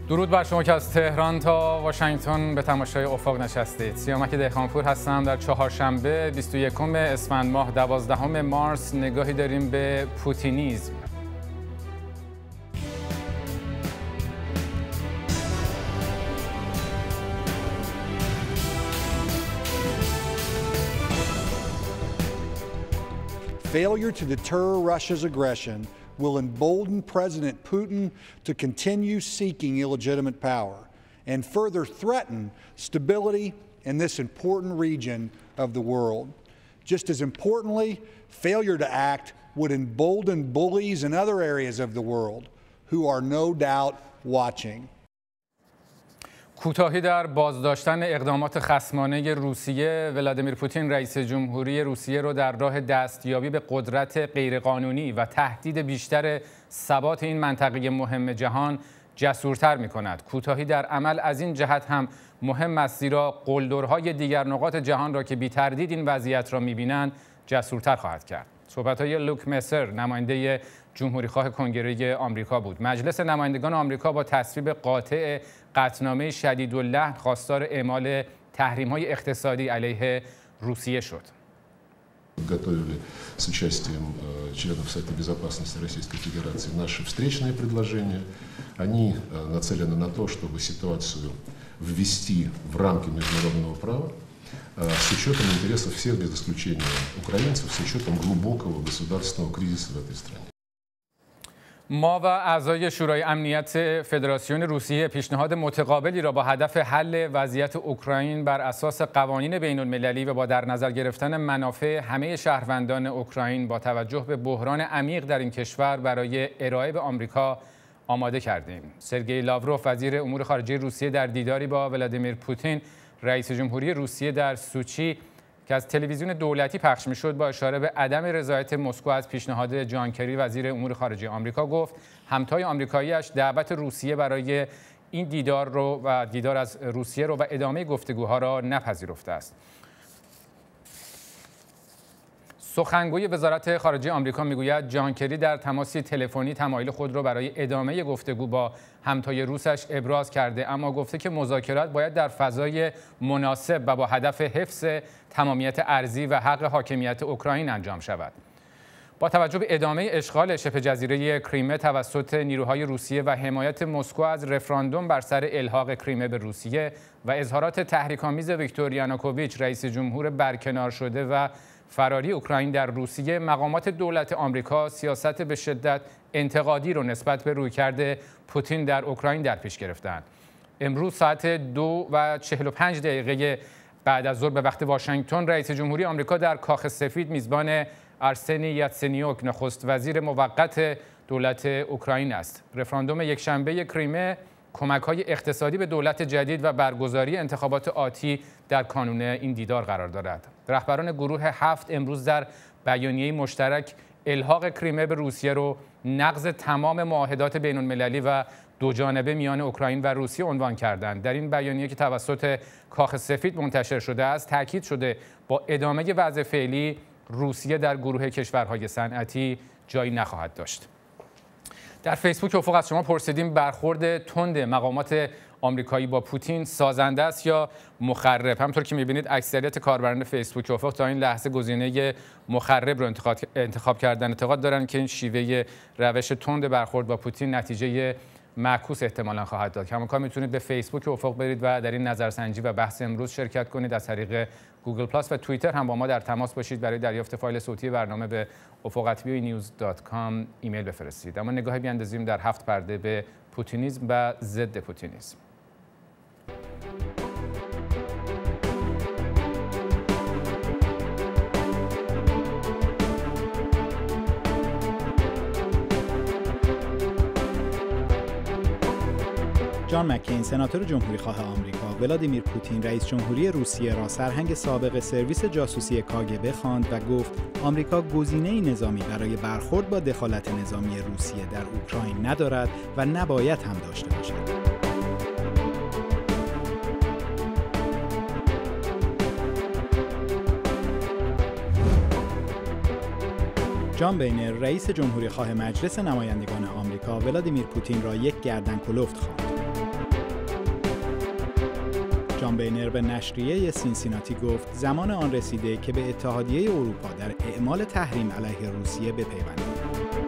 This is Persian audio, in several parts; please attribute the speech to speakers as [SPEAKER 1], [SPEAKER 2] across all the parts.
[SPEAKER 1] درود بر شما که از تهران تا واشنگتن به تماشای افق نشستید. سیامک دهقانپور هستم. در چهارشنبه 21 اسفند ماه 12 مارس نگاهی داریم به پوتینیسم.
[SPEAKER 2] Failure to deter Russia's aggression will embolden President Putin to continue seeking illegitimate power and further threaten stability in this important region of the world. Just as importantly, failure to act would embolden bullies in other areas of the world who are no doubt watching.
[SPEAKER 1] کوتاهی در بازداشتن اقدامات خصمانه روسیه. ولادیمیر پوتین رئیس جمهوری روسیه رو در راه دستیابی به قدرت غیرقانونی و تهدید بیشتر ثبات این منطقه مهم جهان جسورتر می‌کند. کوتاهی در عمل از این جهت هم مهم است زیرا قلدرهای دیگر نقاط جهان را که بی تردید این وضعیت را می‌بینند جسورتر خواهد کرد. صحبت‌های لوک مسر نماینده جمهوریخواه کنگره آمریکا بود. مجلس نمایندگان آمریکا با تصویب قاطع قطعنامه شدیداللحن خواستار اعمال تحریم‌های اقتصادی علیه روسیه شد.
[SPEAKER 3] Готовили с участием членов Совета Безопасности Российской Федерации наши встречные предложения. Они нацелены на то, чтобы ситуацию ввести в рамки международного права с учетом интересов всех без исключения украинцев, с учетом глубокого государственного кризиса в этой стране.
[SPEAKER 1] ما و اعضای شورای امنیت فدراسیون روسیه پیشنهاد متقابلی را با هدف حل وضعیت اوکراین بر اساس قوانین بین‌المللی و با در نظر گرفتن منافع همه شهروندان اوکراین با توجه به بحران عمیق در این کشور برای ارائه به آمریکا آماده کردیم. سرگئی لاوروف وزیر امور خارجه روسیه در دیداری با ولادیمیر پوتین رئیس جمهوری روسیه در سوچی که از تلویزیون دولتی پخش می‌شد با اشاره به عدم رضایت مسکو از پیشنهاد جان کری وزیر امور خارجه آمریکا گفت همتای آمریکایی‌اش دعوت روسیه برای این دیدار رو و دیدار از روسیه رو و ادامه گفتگوها را نپذیرفته است. سخنگوی وزارت خارجه آمریکا میگوید جان کری در تماسی تلفنی تمایل خود را برای ادامه گفتگو با همتای روسش ابراز کرده، اما گفته که مذاکرات باید در فضای مناسب و با هدف حفظ تمامیت ارضی و حق حاکمیت اوکراین انجام شود. با توجه به ادامه اشغال شبه جزیره کریمه توسط نیروهای روسیه و حمایت مسکو از رفراندوم بر سر الحاق کریمه به روسیه و اظهارات تحریک‌آمیز ویکتور یانوکوویچ رئیس جمهور برکنار شده و فراری اوکراین در روسیه، مقامات دولت آمریکا سیاست به شدت انتقادی رو نسبت به رویکرد پوتین در اوکراین در پیش گرفتند. امروز ساعت 2:45 بعد از ظهر به وقت واشنگتن رئیس جمهوری آمریکا در کاخ سفید میزبان آرسنی یاتسنیوک نخست وزیر موقت دولت اوکراین است. رفراندوم یکشنبه کریمه کمک‌های اقتصادی به دولت جدید و برگزاری انتخابات آتی در کانون این دیدار قرار دارد. رهبران گروه 7 امروز در بیانیه مشترک الحاق کریمه به روسیه رو نقض تمام معاهدات بین‌المللی و دوجانبه میان اوکراین و روسیه عنوان کردند. در این بیانیه که توسط کاخ سفید منتشر شده است، تاکید شده با ادامه وضع فعلی روسیه در گروه کشورهای صنعتی جایی نخواهد داشت. در فیسبوک افق از شما پرسیدیم برخورد تند مقامات آمریکایی با پوتین سازنده است یا مخرب. همونطور که می‌بینید اکثریت کاربران فیسبوک افق تا این لحظه گزینه مخرب رو انتخاب کردن. اعتقاد دارن که این شیوه روش تند برخورد با پوتین نتیجه معکوس احتمالاً خواهد داد. همونکار میتونید به فیسبوک افق برید و در این نظرسنجی و بحث امروز شرکت کنید. از طریق گوگل پلاس و توییتر هم با ما در تماس باشید. برای دریافت فایل صوتی برنامه به ufaq@voanews.com ایمیل بفرستید. اما نگاهی بیاندازیم در 7 پرده به پوتینیسم و ضد پوتینیسم.
[SPEAKER 4] جان مکین سناتور جمهوریخواه آمریکا ولادیمیر پوتین رئیس جمهوری روسیه را سرهنگ سابق سرویس جاسوسی کاگبه خواند و گفت آمریکا گزینه‌ای نظامی برای برخورد با دخالت نظامی روسیه در اوکراین ندارد و نباید هم داشته باشد. جان بینر رئیس جمهوریخواه مجلس نمایندگان آمریکا ولادیمیر پوتین را یک گردن کلفت خواند. جان بینر به نشریه سینسیناتی گفت زمان آن رسیده که به اتحادیه اروپا در اعمال تحریم علیه روسیه بپیوندد.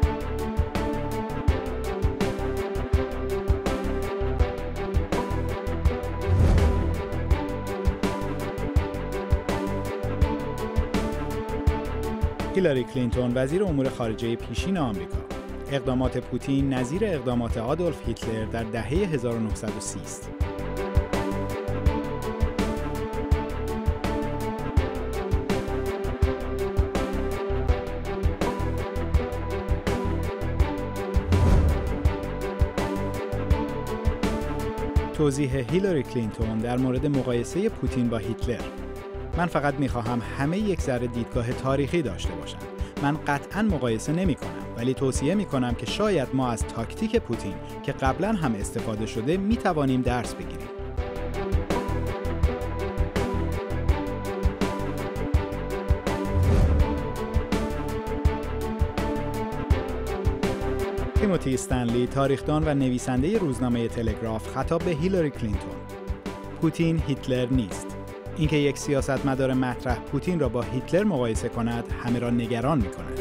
[SPEAKER 4] هیلاری کلینتون وزیر امور خارجه پیشین آمریکا: اقدامات پوتین نظیر اقدامات آدولف هیتلر در دهه 1930 است. توضیح هیلاری کلینتون در مورد مقایسه پوتین با هیتلر: من فقط می‌خواهم همه یک ذره دیدگاه تاریخی داشته باشند. من قطعاً مقایسه نمی‌کنم، ولی توصیه می‌کنم که شاید ما از تاکتیک پوتین که قبلاً هم استفاده شده می‌توانیم درس بگیریم. تیموتی استنلی، تاریخدان و نویسنده روزنامه تلگراف، خطاب به هیلاری کلینتون: پوتین هیتلر نیست. اینکه یک سیاستمدار مطرح پوتین را با هیتلر مقایسه کند همه را نگران می‌کند.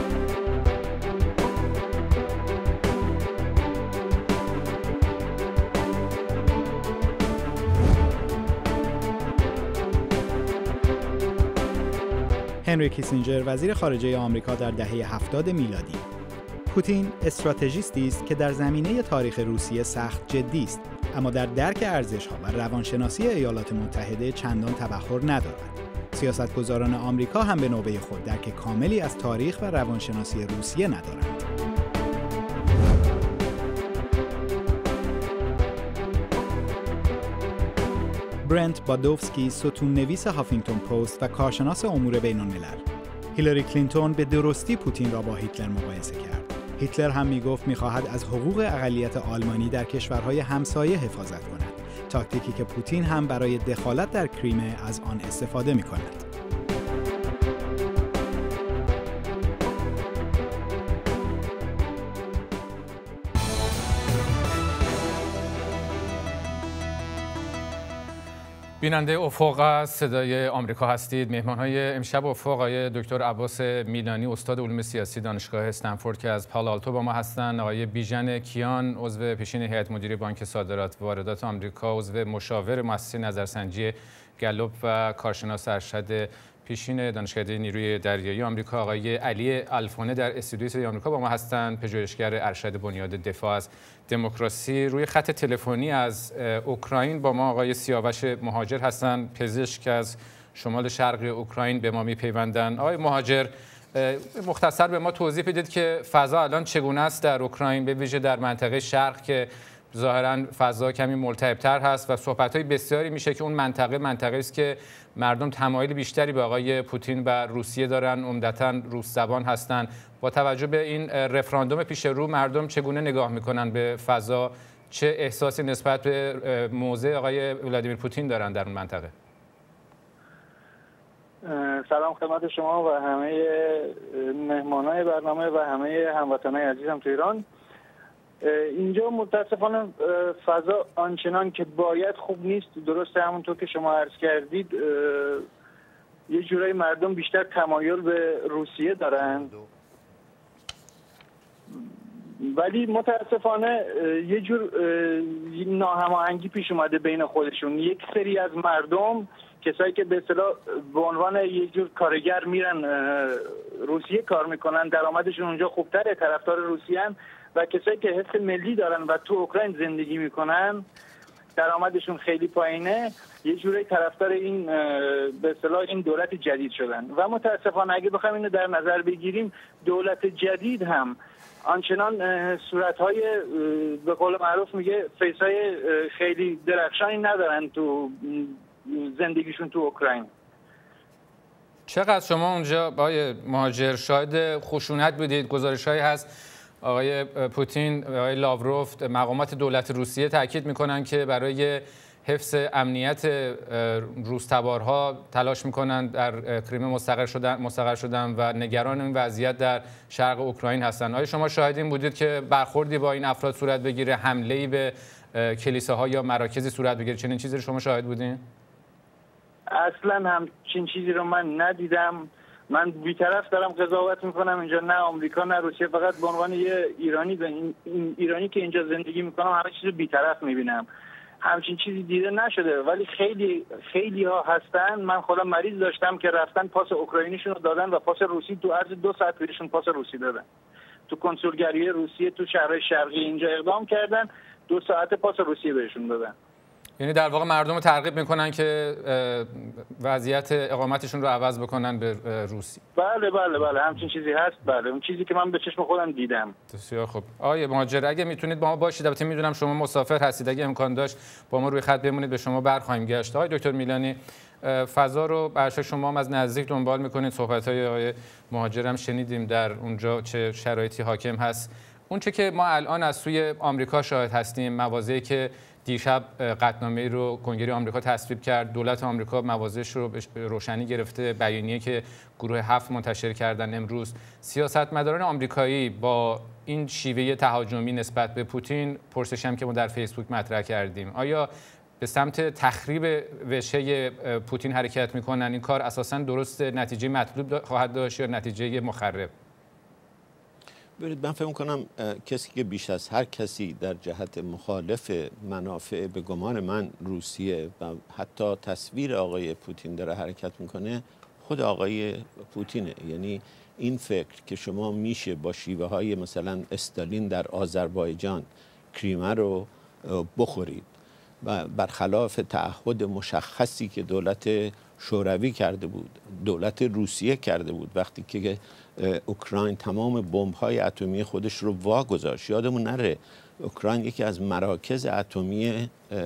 [SPEAKER 4] هنری کیسینجر، وزیر خارجه آمریکا در دهه 70 میلادی: پوتین استراتژیستی است که در زمینه تاریخ روسیه سخت جدی است، اما در درک ارزش‌ها و روانشناسی ایالات متحده چندان تبحر ندارد. سیاستگزاران آمریکا هم به نوبه خود درک کاملی از تاریخ و روانشناسی روسیه ندارند. برنت بادوفسکی، ستون‌نویس هافینگتون پست و کارشناس امور بین‌الملل: هیلاری کلینتون به درستی پوتین را با هیتلر مقایسه کرد. هیتلر هم میگفت میخواهد از حقوق اقلیت آلمانی در کشورهای همسایه حفاظت کند، تاکتیکی که پوتین هم برای دخالت در کریمه از آن استفاده میکند.
[SPEAKER 1] بیننده افق از صدای آمریکا هستید. مهمان‌های امشب افق آقای دکتر عباس میلانی، استاد علوم سیاسی دانشگاه استنفورد که از پال آلتو با ما هستند، آقای بیژن کیان، عضو پیشین هیئت مدیره بانک صادرات و واردات آمریکا، عضو مشاور مؤسسه نظرسنجی گالوپ و کارشناس ارشد پیشین دانشکده نیروی دریایی آمریکا، آقای علی الفونه در استودیوی صدای آمریکا با ما هستند، پژوهشگر ارشد بنیاد دفاع از دموکراسی. روی خط تلفنی از اوکراین با ما آقای سیاوش مهاجر هستند، پزشک از شمال شرق اوکراین به ما میپیوندند. آقای مهاجر، مختصر به ما توضیح بدید که فضا الان چگونه است در اوکراین، به ویژه در منطقه شرق که ظاهراً فضا کمی ملتهب‌تر هست و صحبت‌های بسیاری میشه که اون منطقه است که مردم تمایل بیشتری به آقای پوتین و روسیه دارن، عمدتاً روس زبان هستن. با توجه به این رفراندوم پیش رو، مردم چگونه نگاه میکنن به فضا؟ چه احساسی نسبت به موضع آقای ولادیمیر پوتین دارن در اون منطقه؟
[SPEAKER 5] سلام خدمت شما و همه مهمانای برنامه و همه هموطنای عزیزم تو ایران. اینجا متاسفانه فضا آنچنان که باید خوب نیست. درسته همونطور که شما عرض کردید یه جورایی مردم بیشتر تمایل به روسیه دارن، ولی متاسفانه یه جور ناهماهنگی پیش اومده بین خودشون. یک سری از مردم، کسایی که به اصطلاح به عنوان یه جور کارگر میرن روسیه کار میکنن، درآمدشون اونجا خوبتره، طرفدار روسیه هن، و کسایی که حس ملی دارن و تو اوکراین زندگی میکنن درآمدشون خیلی پایینه، یه جوری طرفدار این به اصطلاح این دولت جدید شدن. و متاسفانه اگه بخوایم اینو در نظر بگیریم، دولت جدید هم آنچنان صورت‌های به قول معروف میگه فیس‌های خیلی درخشانی ندارن تو زندگیشون تو اوکراین.
[SPEAKER 1] چقدر شما اونجا آقای مهاجر شاهد خشونت بودید؟ گزارش‌هایی هست آقای پوتین، آقای لاوروف، مقامات دولت روسیه تاکید میکنن که برای حفظ امنیت روس‌تبارها تلاش میکنن در کریمه مستقر شدن و نگران این وضعیت در شرق اوکراین هستن. آیا شما شاهد این بودید که برخوردی با این افراد صورت بگیره، حمله‌ای به کلیساها یا مراکزی صورت بگیره. چنین چیزی رو شما شاهد بودین؟
[SPEAKER 5] اصلا همچین چیزی رو من ندیدم. من بی‌طرف دارم قضاوت میکنم اینجا، نه آمریکا نه روسیه، فقط به عنوان یه ایرانی ایرانی که اینجا زندگی میکنم همه چیز رو بی‌طرف میبینم. همچین چیزی دیده نشده، ولی خیلی ها هستن. من خودم مریض داشتم که رفتن پاس اوکراینیشون رو دادن و پاس روسی تو عرض 2 ساعت بهشون پاس روسی دادن. تو کنسولگری روسیه تو شهر شرقی اینجا اقدام کردن، 2 ساعت پاس روسیه بهشون دادن.
[SPEAKER 1] یعنی در واقع مردم رو ترغیب میکنن که وضعیت اقامتشون رو عوض بکنن به روسیه.
[SPEAKER 5] بله همچین چیزی هست. بله اون چیزی که من به چشم خودم دیدم.
[SPEAKER 1] بسیار خوب. آقای مهاجر اگه میتونید با ما باشید، البته میدونم شما مسافر هستید، اگه امکان داشت با ما روی خط بمونید به شما برخواهیم گشت. آقای دکتر میلانی، فضا رو برای شما هم از نزدیک دنبال میکنید، صحبت‌های آقای مهاجر هم شنیدیم در اونجا چه شرایطی حاکم هست. اون چه که ما الان از سوی آمریکا شاهد هستیم، مواضعی که دیشب قطعنامه‌ای رو کنگره آمریکا تصویب کرد، دولت آمریکا مواضعش رو به روشنی گرفته، بیانیه‌ای که گروه 7 منتشر کردن امروز. سیاستمداران آمریکایی با این شیوه تهاجمی نسبت به پوتین، پرسشی که ما در فیسبوک مطرح کردیم، آیا به سمت تخریب وجهه پوتین حرکت میکنن؟ این کار اساساً درست نتیجه مطلوب خواهد داشت یا نتیجه مخرب؟
[SPEAKER 6] برید من فکر می‌کنم کسی که بیش از هر کسی در جهت مخالف منافع به گمان من روسیه و حتی تصویر آقای پوتین داره حرکت میکنه خود آقای پوتینه. یعنی این فکر که شما میشه با شیوه های مثلا استالین در آذربایجان کریمه رو بخورید و برخلاف تعهد مشخصی که دولت شوروی کرده بود، دولت روسیه کرده بود وقتی که اوکراین تمام بمب‌های اتمی خودش رو واگذاشت. یادمون نره اوکراین یکی از مراکز اتمی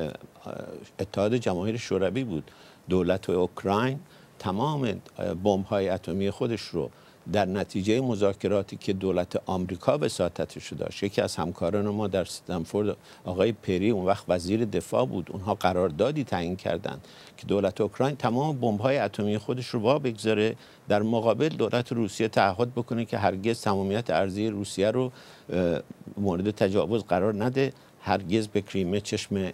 [SPEAKER 6] اتحاد جماهیر شوروی بود. دولت اوکراین تمام بمب‌های اتمی خودش رو در نتیجه مذاکراتی که دولت آمریکا وساطتش رو داشت، یکی از همکاران ما در استنفورد آقای پری اون وقت وزیر دفاع بود، اونها قراردادی تعیین کردند که دولت اوکراین تمام بمب‌های اتمی خودش رو وا بگذاره، در مقابل دولت روسیه تعهد بکنه که هرگز تمامیت ارضی روسیه رو مورد تجاوز قرار نده، هرگز به کریمه چشم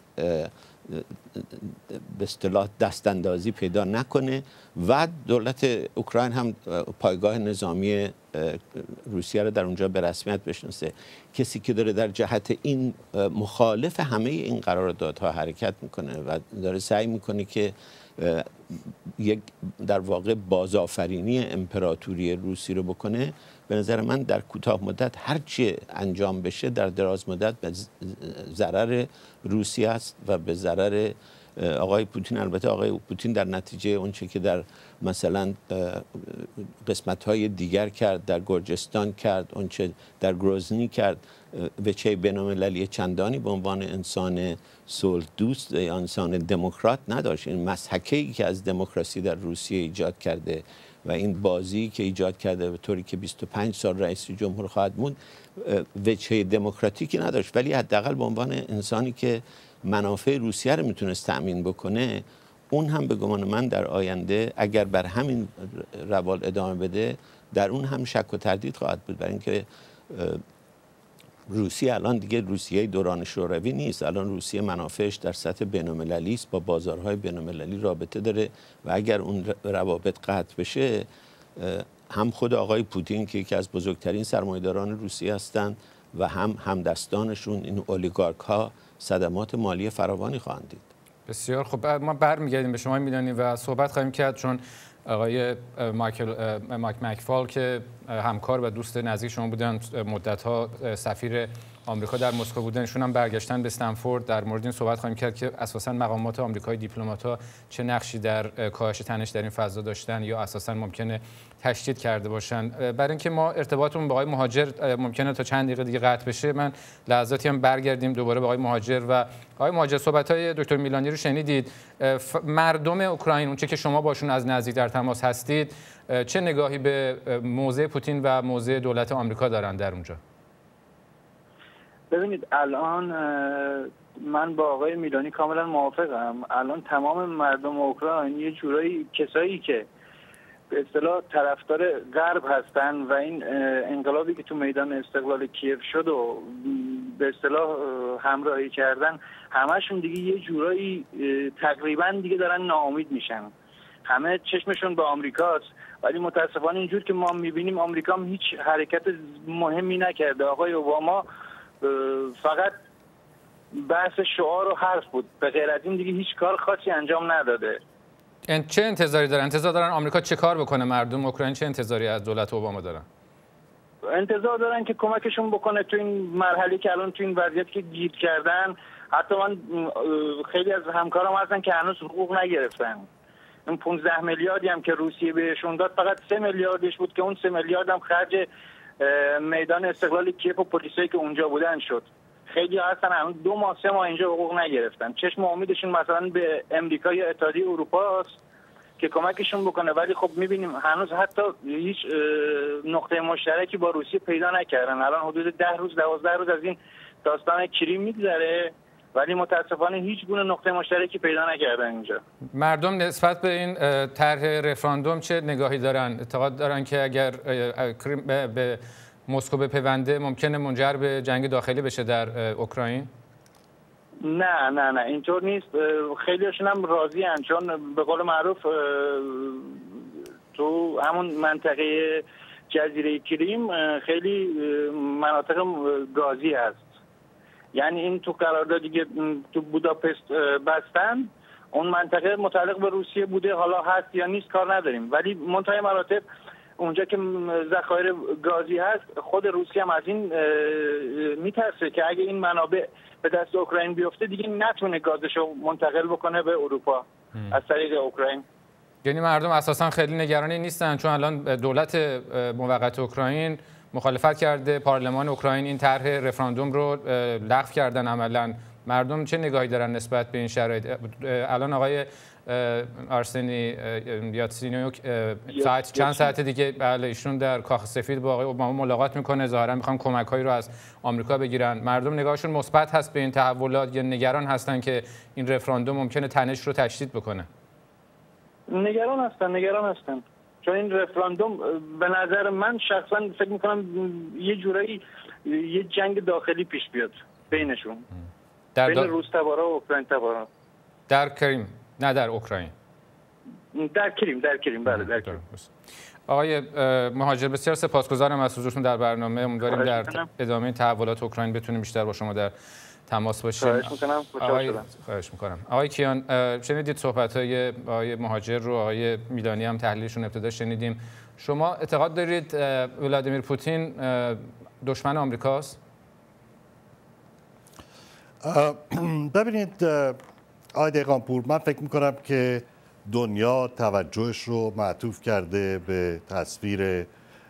[SPEAKER 6] به اصطلاح دستاندازی پیدا نکنه و دولت اوکراین هم پایگاه نظامی روسیه رو در اونجا به رسمیت بشناسه. کسی که داره در جهت این مخالف همه این قراردادها حرکت میکنه و داره سعی میکنه که یک در واقع بازآفرینی امپراتوری روسی رو بکنه، به نظر من در کوتاه مدت هرچی انجام بشه در دراز مدت به ضرر روسیه است و به ضرر آقای پوتین. البته آقای پوتین در نتیجه اونچه که در مثلا قسمت‌های دیگر کرد، در گرجستان کرد، اونچه در گروزنی کرد، وجهه بین‌المللی چندانی به عنوان انسان صلح دوست یا انسان دموکرات نداشت. این مسحکه‌ای که از دموکراسی در روسیه ایجاد کرده و این بازی که ایجاد کرده به طوری که 25 سال رئیس جمهور خواهد موند وجهه دموکراتیکی نداشت، ولی حداقل به عنوان انسانی که منافع روسیه رو میتونست تأمین بکنه، اون هم به گمان من در آینده اگر بر همین روال ادامه بده در اون هم شک و تردید خواهد بود، برای اینکه روسیه الان دیگه روسیه دوران شوروی نیست. الان روسیه منافعش در سطح بین‌المللی است، با بازارهای بین‌المللی رابطه داره و اگر اون روابط قطع بشه هم خود آقای پوتین که یکی از بزرگترین سرمایه‌داران روسیه هستند و هم همدستانشون این اولیگارک ها صدمات مالی فراوانی خواهند دید.
[SPEAKER 1] بسیار خب، ما برمیگردیم به شما میدانی و صحبت خواهیم کرد، چون آقای مایک مکفال که همکار و دوست نزدیک شما بودن مدت‌ها، سفیر آمریکا در مسکو بودن، ایشون هم برگشتن به استنفورد. در مورد این صحبت خواهیم کرد که اساساً مقامات آمریکایی، دیپلمات‌ها چه نقشی در کاهش تنش در این فضا داشتن یا اساساً ممکنه تشدید کرده باشن. برای اینکه ما ارتباطمون با آقای مهاجر ممکنه تا چند دقیقه دیگه قطع بشه، من لحظاتی هم برگردیم دوباره به آقای مهاجر. و آقای مهاجر، صحبت‌های دکتر میلانی رو شنیدید. مردم اوکراین، اون چه که شما باشون از نزدیک در تماس هستید، چه نگاهی به موضع پوتین و موضع دولت آمریکا دارن در اونجا؟
[SPEAKER 5] ببینید، الان من با آقای میلانی کاملا موافقم. الان تمام مردم اوکراین یه جورایی کسایی که به اصطلاح طرفدار غرب هستن و این انقلابی که تو میدان استقلال کیف شد و به اصطلاح همراهی کردن، همشون دیگه یه جورایی تقریبا دیگه دارن ناامید میشن. همه چشمشون به آمریکاست، ولی متاسفانه اینجور که ما میبینیم آمریکا هم هیچ حرکت مهمی نکرده. آقای اوباما فقط بحث شعار و حرف بود، به غیر از این دیگه هیچ کار خاصی انجام نداده.
[SPEAKER 1] چه انتظاری دارن؟ انتظار دارن آمریکا چه کار بکنه؟ مردم اوکراین چه انتظاری از دولت اوباما دارن؟
[SPEAKER 5] انتظار دارن که کمکشون بکنه تو این مرحله که الان تو این وضعیت که گیر کردن. حتی من خیلی از همکارام هستن که هنوز حقوق نگرفتن. اون 15 میلیاردی هم که روسیه بهشون داد فقط 3 میلیاردش بود که اون 3 میلیارد هم خرج میدان استقلال کیف و پلیسایی که اونجا بودن شد. خیلی هستن هنوز 2 ماه 3 ماه اینجا حقوق نگرفتن. چشم امیدشون مثلا به امریکا یا اتحادیه اروپا است که کمکشون بکنه، ولی خب میبینیم هنوز حتی هیچ نقطه مشترکی با روسیه پیدا نکردن. الان حدود 10 روز 12 روز از این داستان کریم میگذره، ولی متاسفانه هیچ گونه نقطه مشترکی پیدا نکردن اینجا.
[SPEAKER 1] مردم نسبت به این طرح رفراندوم چه نگاهی دارن؟ اعتقاد دارن که اگر کریم به مسکو بپیونده ممکنه منجر به جنگ داخلی بشه در اوکراین؟
[SPEAKER 5] نه اینطور نیست. خیلیشون هم راضی هستند، چون به قول معروف تو همون منطقه جزیره کریم خیلی مناطق گازی هست. یعنی این تو قراردادی که تو بوداپست بستن، اون منطقه متعلق به روسیه بوده، حالا هست یا نیست کار نداریم، ولی منتهای مراتب اونجا که ذخایر گازی هست، خود روسیه هم از این میترسه که اگه این منابع به دست اوکراین بیفته دیگه نتونه گازشو منتقل بکنه به اروپا از طریق اوکراین.
[SPEAKER 1] یعنی مردم اساسا خیلی نگرانی نیستن، چون الان دولت موقت اوکراین مخالفت کرده، پارلمان اوکراین این طرح رفراندوم رو لغو کردن عملاً. مردم چه نگاهی دارن نسبت به این شرایط؟ الان آقای آرسنی یاتسینیوک چند ساعت دیگه بله ایشون در کاخ سفید با آقای اوباما ملاقات میکنه، ظاهرا میخوان کمک‌هایی رو از آمریکا بگیرن. مردم نگاهشون مثبت هست به این تحولات یا نگران هستن که این رفراندوم ممکنه تنش رو تشدید بکنه؟
[SPEAKER 5] نگران هستن چون این رفراندوم به نظر من شخصا فکر میکنم یه جورایی یه جنگ داخلی پیش بیاد بینشون، بین روس تبارا و اوکراین تبارا.
[SPEAKER 1] در کریم نه در اوکراین؟
[SPEAKER 5] در کریم بله در کریم.
[SPEAKER 1] آقای مهاجر بسیار سپاسگزارم از حضورتون در برنامه. امیدواریم در ادامه تحولات اوکراین بتونیم بیشتر با شما در تماس باشیم. خواهش میکنم. آقای کیان، شنیدید صحبت‌های آقای مهاجر رو، آقای میلانی هم تحلیلشون ابتدا شنیدیم. شما اعتقاد دارید ولادیمیر پوتین دشمن آمریکاست؟
[SPEAKER 7] ببینید آقای دهقانپور، من فکر میکنم که دنیا توجهش رو معطوف کرده به تصویر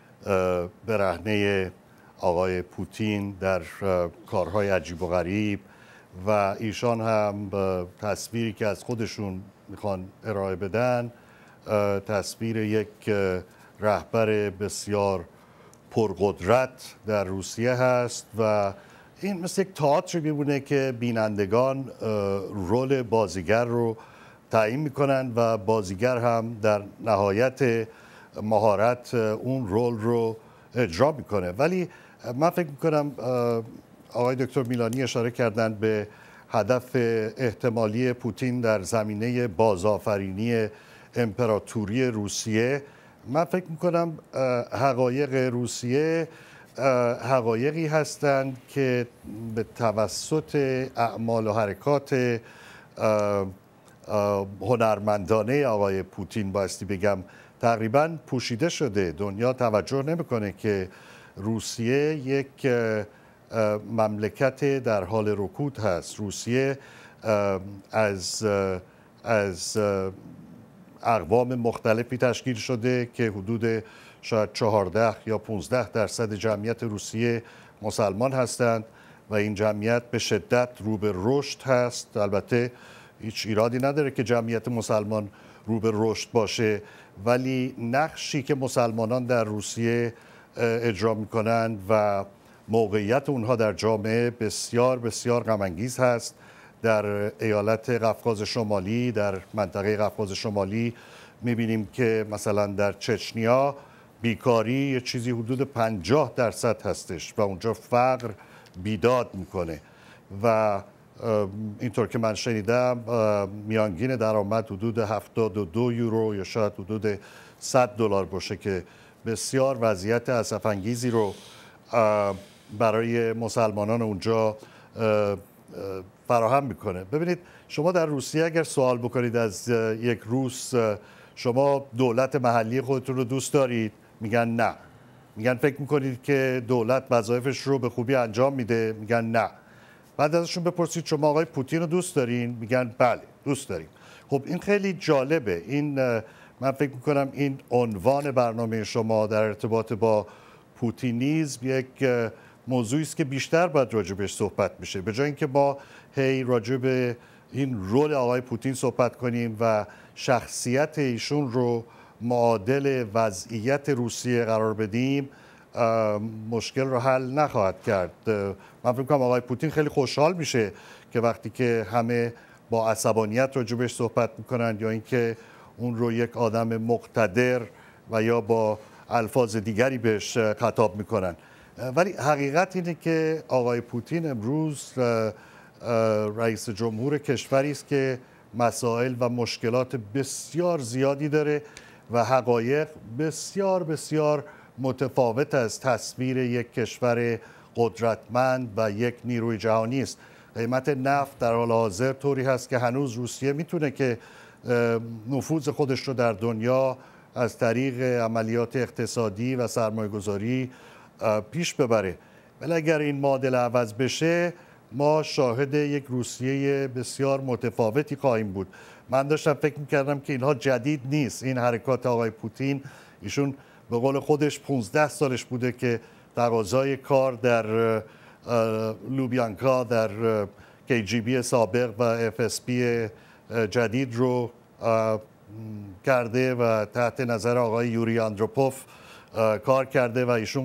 [SPEAKER 7] برهنه آقای پوتین در کارهای عجیب و غریب و ایشان هم تصویری که از خودشون میخوان ارائه بدن تصویر یک رهبر بسیار پرقدرت در روسیه هست و این مثل یک تئاتر میمونه که بینندگان رول بازیگر رو تعیین میکنن و بازیگر هم در نهایت مهارت اون رول رو اجرا میکنه. ولی من فکر میکنم آقای دکتر میلانی اشاره کردن به هدف احتمالی پوتین در زمینه بازآفرینی امپراتوری روسیه. من فکر میکنم حقایق روسیه حقایقی هستند که به توسط اعمال و حرکات هنرمندانه آقای پوتین بایستی بگم تقریبا پوشیده شده. دنیا توجه نمیکنه که روسیه یک مملکت در حال رکود هست. روسیه از اقوام مختلفی تشکیل شده که حدود شاید 14 یا 15% جمعیت روسیه مسلمان هستند و این جمعیت به شدت رو به رشد هست. البته هیچ ایرادی نداره که جمعیت مسلمان رو به رشد باشه، ولی نقشی که مسلمانان در روسیه اجرا میکنند و موقعیت اونها در جامعه بسیار بسیار غم انگیز هست. در ایالت قفقاز شمالی، در منطقه قفقاز شمالی میبینیم که مثلا در چچنیا بیکاری یه چیزی حدود 50% هستش و اونجا فقر بیداد میکنه و اینطور که من شنیدم میانگین درآمد حدود 72 یورو یا شاید حدود $100 باشه که بسیار وضعیت اسف‌انگیزی رو برای مسلمانان اونجا فراهم میکنه. ببینید شما در روسیه اگر سوال بکنید از یک روس شما دولت محلی خودتون رو دوست دارید؟ میگن نه. میگن فکر میکنید که دولت وظایفش رو به خوبی انجام میده؟ میگن نه. بعد ازشون بپرسید شما آقای پوتین رو دوست دارین؟ میگن بله دوست داریم. خب این خیلی جالبه. این من فکر میکنم این عنوان برنامه شما در ارتباط با پوتینیسم یک موضوعی است که بیشتر باید راجبش صحبت بشه، به جای اینکه ما هی راجب این رول آقای پوتین صحبت کنیم و شخصیت ایشون رو معادل وضعیت روسیه قرار بدیم، مشکل رو حل نخواهد کرد. من فکر کنم آقای پوتین خیلی خوشحال میشه که وقتی که همه با عصبانیت راجبش صحبت میکنن یا اینکه اون رو یک آدم مقتدر و یا با الفاظ دیگری بهش خطاب میکنن. ولی حقیقت اینه که آقای پوتین امروز رئیس جمهور کشوری است که مسائل و مشکلات بسیار زیادی داره و حقایق بسیار بسیار متفاوت از تصویر یک کشور قدرتمند و یک نیروی جهانی است. قیمت نفت در حال حاضر طوری هست که هنوز روسیه میتونه که نفوذ خودش رو در دنیا از طریق عملیات اقتصادی و سرمایه‌گذاری پیش ببره. ولی اگر این معادله عوض بشه ما شاهد یک روسیه بسیار متفاوتی خواهیم بود. من داشتم فکر میکردم که اینها جدید نیست، این حرکات آقای پوتین. ایشون به قول خودش 15 سالش بوده که تقاضای کار در لوبیانکا در KGB سابق و FSB جدید رو کرده و تحت نظر آقای یوری آندروپوف کار کرده و ایشون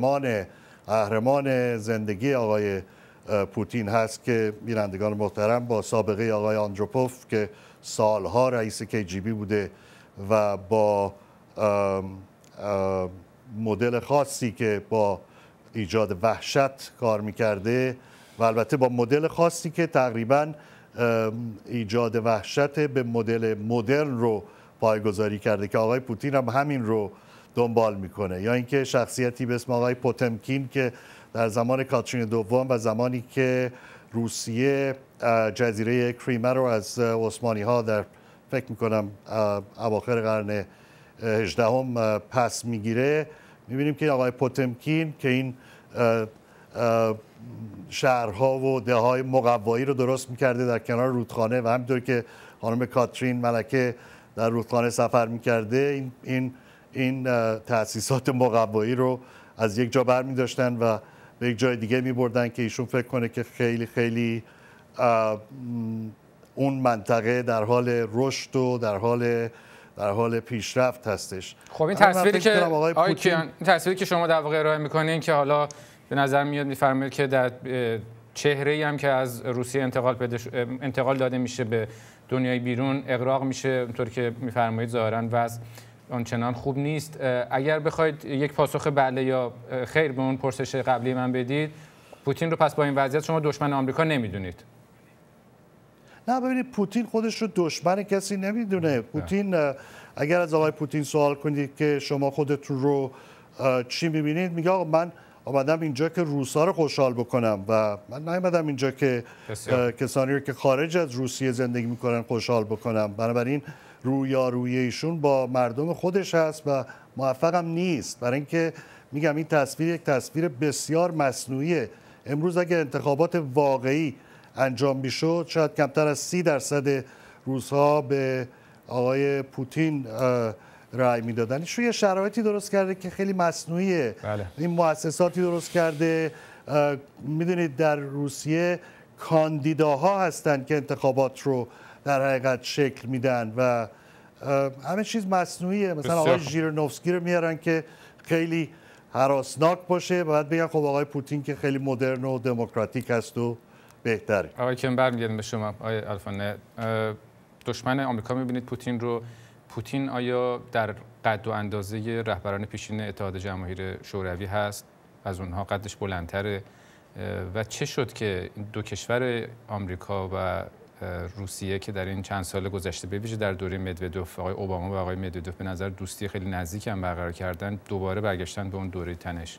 [SPEAKER 7] قهرمان زندگی آقای پوتین هست که بینندگان محترم با سابقه آقای آندروپوف که سالها رئیس KGB بوده و با مدل خاصی که با ایجاد وحشت کار میکرده و البته با مدل خاصی که تقریباً ایجاد وحشت به مدل مدرن رو پایه‌گذاری کرده که آقای پوتین هم همین رو دنبال میکنه. یا اینکه شخصیتی به اسم آقای پوتمکین که در زمان کاترین دوم و زمانی که روسیه جزیره کریمه رو از عثمانی ها در فکر میکنم اواخر قرن 18 پس میگیره، میبینیم که آقای پوتمکین که این شهرها و دههای مقوایی رو درست میکرده در کنار رودخانه و همینطور که خانم کاترین ملکه در رودخانه سفر میکرده، این تأسیسات مقوایی رو از یک جا بر می‌داشتن و به یک جای دیگه می‌بردن که ایشون فکر کنه که خیلی خیلی اون منطقه در حال رشد و در حال پیشرفت هستش.
[SPEAKER 1] خب این تصویری که شما در واقع ارائه می‌کنین که حالا به نظر میاد می‌فرمایید که در چهره‌ای هم که از روسیه انتقال داده میشه به دنیای بیرون اغراق میشه، اونطور که می‌فرمایید ظاهراً وضع آنچنان خوب نیست. اگر بخواید یک پاسخ بله یا خیر به اون پرسش قبلی من بدید، پوتین رو پس با این وضعیت شما دشمن آمریکا نمیدونید؟
[SPEAKER 7] نه ببینید، پوتین خودش رو دشمن کسی نمیدونه. پوتین اگر از آقای پوتین سوال کنید که شما خودتون رو چی میبینید، میگه آقا من آمدم اینجا که روسا رو خوشحال بکنم و من نیومدم اینجا که کسانی رو که خارج از روسیه زندگی میکنن خوشحال بکنم. بنابراین رویارویی ایشون با مردم خودش هست و موفقم نیست. برای اینکه میگم این تصویر یک تصویر بسیار مصنوعیه. امروز اگه انتخابات واقعی انجام میشد شاید کمتر از 30% روس‌ها به آقای پوتین رأی میدادن. ایشون یه شرایطی درست کرده که خیلی مصنوعیه.
[SPEAKER 1] بله.
[SPEAKER 7] این مؤسساتی درست کرده. میدونید در روسیه کاندیداها هستن که انتخابات رو در حقیقت شکل میدن و همه چیز مصنوعیه. مثلا آقای ژیرنوفسکی رو میارن که خیلی هراسناک باشه و بعد بگن خب آقای پوتین که خیلی مدرن و دموکراتیک هست و بهتره.
[SPEAKER 1] آقای کم برمیگردیم به شما آقای الفانه. دشمن آمریکا میبینید پوتین رو. پوتین آیا در قد و اندازه رهبران پیشین اتحاد جماهیر شوروی هست؟ از اونها قدش بلندتره؟ و چه شد که دو کشور آمریکا و روسیه که در این چند سال گذشته به ویژه در دوره مدودوف آقای اوباما و آقای مدودوف به نظر دوستی خیلی نزدیک هم برقرار کردن، دوباره برگشتن به اون دوره تنش؟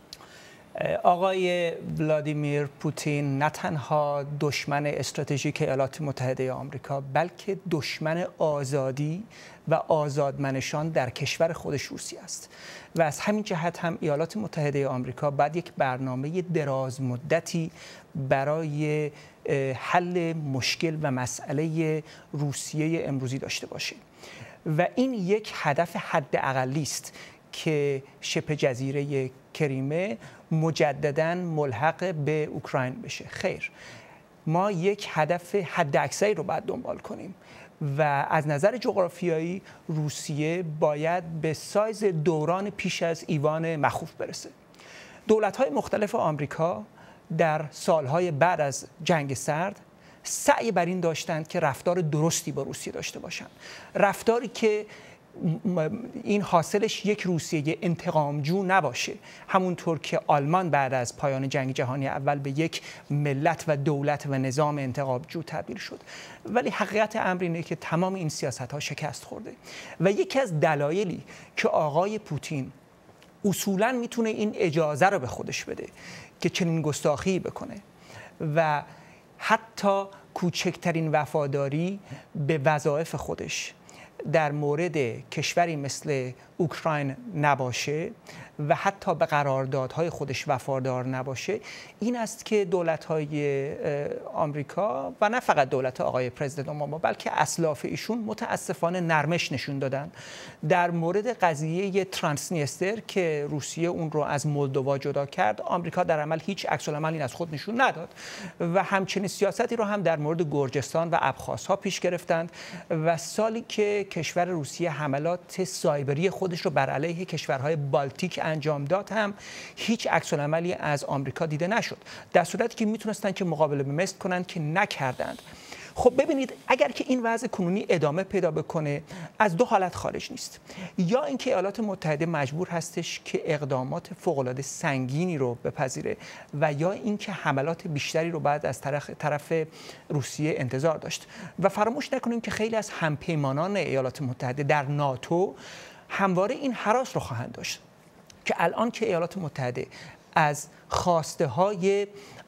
[SPEAKER 8] آقای ولادیمیر پوتین نه تنها دشمن استراتژیک ایالات متحده آمریکا، بلکه دشمن آزادی و آزادمنشان در کشور خودش روسیه است و از همین جهت هم ایالات متحده آمریکا باید یک برنامه دراز مدتی برای حل مشکل و مسئله روسیه امروزی داشته باشه و این یک هدف حداقلی است که شبه جزیره کریمه مجدداً ملحق به اوکراین بشه. خیر، ما یک هدف حداکثری رو باید دنبال کنیم و از نظر جغرافیایی روسیه باید به سایز دوران پیش از ایوان مخوف برسه. دولت‌های مختلف آمریکا در سالهای بعد از جنگ سرد سعی بر این داشتند که رفتار درستی با روسیه داشته باشند، رفتاری که این حاصلش یک روسیه انتقامجو نباشه، همونطور که آلمان بعد از پایان جنگ جهانی اول به یک ملت و دولت و نظام انتقامجو تبدیل شد. ولی حقیقت امر اینه که تمام این سیاست‌ها شکست خورده و یکی از دلایلی که آقای پوتین اصولاً میتونه این اجازه رو به خودش بده که چنین گستاخی بکنه و حتی کوچکترین وفاداری به وظایف خودش در مورد کشوری مثل اوکراین نباشه و حتی به قراردادهای خودش وفادار نباشه، این است که دولت‌های آمریکا و نه فقط دولت آقای پرزیدنت اوباما بلکه اسلاف ایشون متاسفانه نرمش نشون دادن در مورد قضیه ترانسنیستر که روسیه اون رو از مولدووا جدا کرد. آمریکا در عمل هیچ عکس العملی از خود نشون نداد و همچنین سیاستی رو هم در مورد گرجستان و ابخازها پیش گرفتند و سالی که کشور روسیه حملات سایبری خودش رو بر علیه کشورهای بالتیک انجام داد هم هیچ عکس العملی از آمریکا دیده نشد، در صورتی که میتونستن که مقابله به مثل کنند که نکردند. خب ببینید، اگر که این وضع کنونی ادامه پیدا بکنه از دو حالت خارج نیست، یا اینکه ایالات متحده مجبور هستش که اقدامات فوق‌العاده سنگینی رو بپذیره و یا اینکه حملات بیشتری رو بعد از طرف روسیه انتظار داشت. و فراموش نکنیم که خیلی از همپیمانان ایالات متحده در ناتو همواره این هراس رو خواهند داشت که الان که ایالات متحده از خواسته های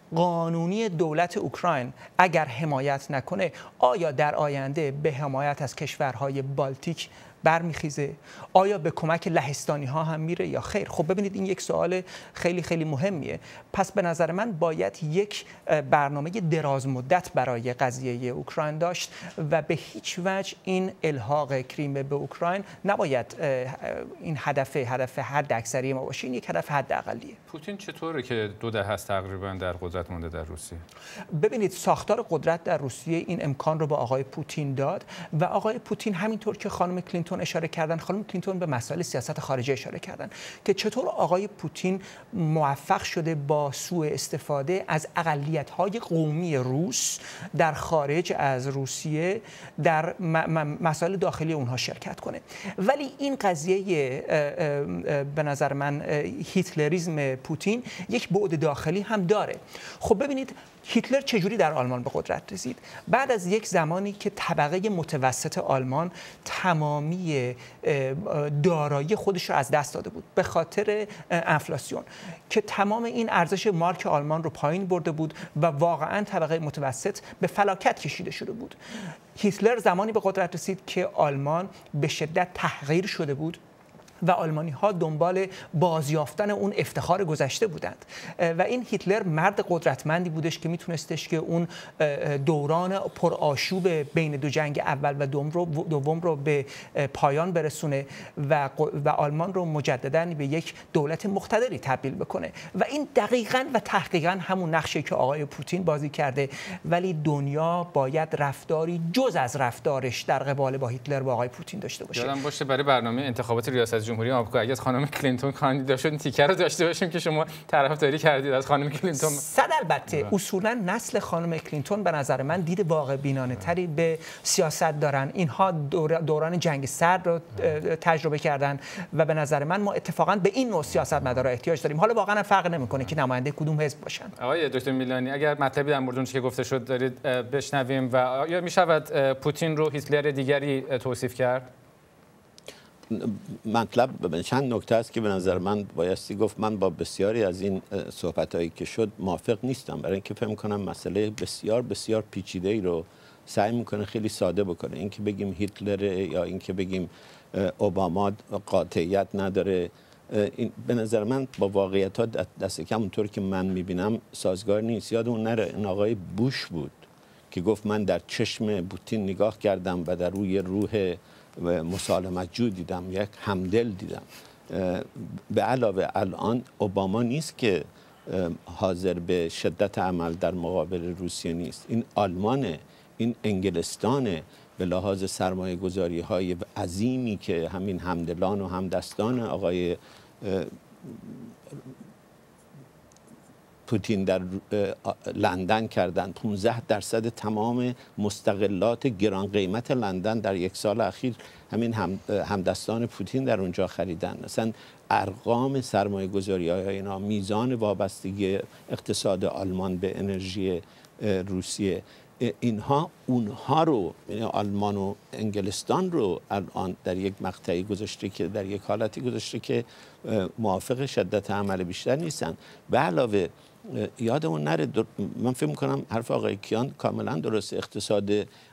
[SPEAKER 8] قانونی دولت اوکراین اگر حمایت نکنه، آیا در آینده به حمایت از کشورهای بالتیک برمیخیزه؟ آیا به کمک لهستانی ها هم میره یا خیر؟ خب ببینید، این یک سوال خیلی خیلی مهمیه. پس به نظر من باید یک برنامه دراز مدت برای قضیه اوکراین داشت و به هیچ وجه این الحاق کریمه به اوکراین نباید این هدف حد اکثری ما باشه. این یک هدف حداقلیه.
[SPEAKER 1] پوتین چطوره که 2 دهه است تقریبا در قدرت مونده در روسیه؟
[SPEAKER 8] ببینید، ساختار قدرت در روسیه این امکان رو به آقای پوتین داد و آقای پوتین همینطور که خانم کلینتون اشاره کردن، خانم کلینتون به مسائل سیاست خارجی اشاره کردن که چطور آقای پوتین موفق شده با سوء استفاده از اقلیت‌های قومی روس در خارج از روسیه در مسائل داخلی اونها شرکت کنه. ولی این قضیه به نظر من هیتلریسم پوتین یک بعد داخلی هم داره. خب ببینید، هیتلر چجوری در آلمان به قدرت رسید؟ بعد از یک زمانی که طبقه متوسط آلمان تمامی دارایی خودش رو از دست داده بود به خاطر انفلاسیون، که تمام این ارزش مارک آلمان رو پایین برده بود و واقعا طبقه متوسط به فلاکت کشیده شده بود. هیتلر زمانی به قدرت رسید که آلمان به شدت تحقیر شده بود و آلمانی ها دنبال بازیافتن اون افتخار گذشته بودند و این هیتلر مرد قدرتمندی بودش که میتونستش که اون دوران پرآشوب بین دو جنگ اول و دوم رو به پایان برسونه و آلمان رو مجدداً به یک دولت مقتدری تبدیل بکنه و این دقیقاً و تحقیقاً همون نقشی که آقای پوتین بازی کرده. ولی دنیا باید رفتاری جز از رفتارش در قبال با هیتلر با آقای پوتین داشته باشه.
[SPEAKER 1] یادم باشه برای برنامه انتخابات ریاست جمهوری آمریکا اگه از خانم کلینتون کاندیدا شد تیکر رو داشته باشیم که شما طرفداری کردید از خانم کلینتون؟
[SPEAKER 8] البته اصولا نسل خانم کلینتون به نظر من دید واقع بینانه تری به سیاست دارن. اینها دوران جنگ سرد رو تجربه کردن و به نظر من ما اتفاقا به این نوع سیاستمدارا احتیاج داریم. حالا واقعا فرق نمیکنه که نماینده کدوم حزب باشن.
[SPEAKER 1] آقای دکتر میلانی اگر مطلبی در مورد اون که گفته شد دارید بشنویم و آیا میشود پوتین رو هیتلر دیگری توصیف کرد؟
[SPEAKER 6] مطلب چند نکته است که به نظر من بایستی گفت. من با بسیاری از این صحبت‌هایی که شد موافق نیستم، برای اینکه فکر می‌کنم مسئله بسیار بسیار پیچیده‌ای رو سعی می‌کنه خیلی ساده بکنه. اینکه بگیم هیتلر یا اینکه بگیم اوباما قاطعیت نداره، این به نظر من با واقعیت‌ها دست کم اونطور که من می‌بینم سازگار نیست. یادمون نره این آقای بوش بود که گفت من در چشم پوتین نگاه کردم و در روی روح مسالمت جو دیدم، یک همدل دیدم. به علاوه الان اوباما نیست که حاضر به شدت عمل در مقابل روسیه نیست، این آلمانه، این انگلستانه. به لحاظ سرمایه گذاری های عظیمی که همین همدلان و همدستان آقای پوتین در لندن کردن، 15% تمام مستغلات گران قیمت لندن در یک سال اخیر همین همدستان پوتین در اونجا خریدن. مثلا ارقام سرمایه گذاری های اینا، میزان وابستگی اقتصاد آلمان به انرژی روسیه، اینها اونها رو، یعنی آلمان و انگلستان رو الان در یک مقطعی گذاشته که در یک حالتی گذاشته که موافق شدت عمل بیشتر نیستن. به علاوه یادمون نره، من فکر می‌کنم حرف آقای کیان کاملا درسته، اقتصاد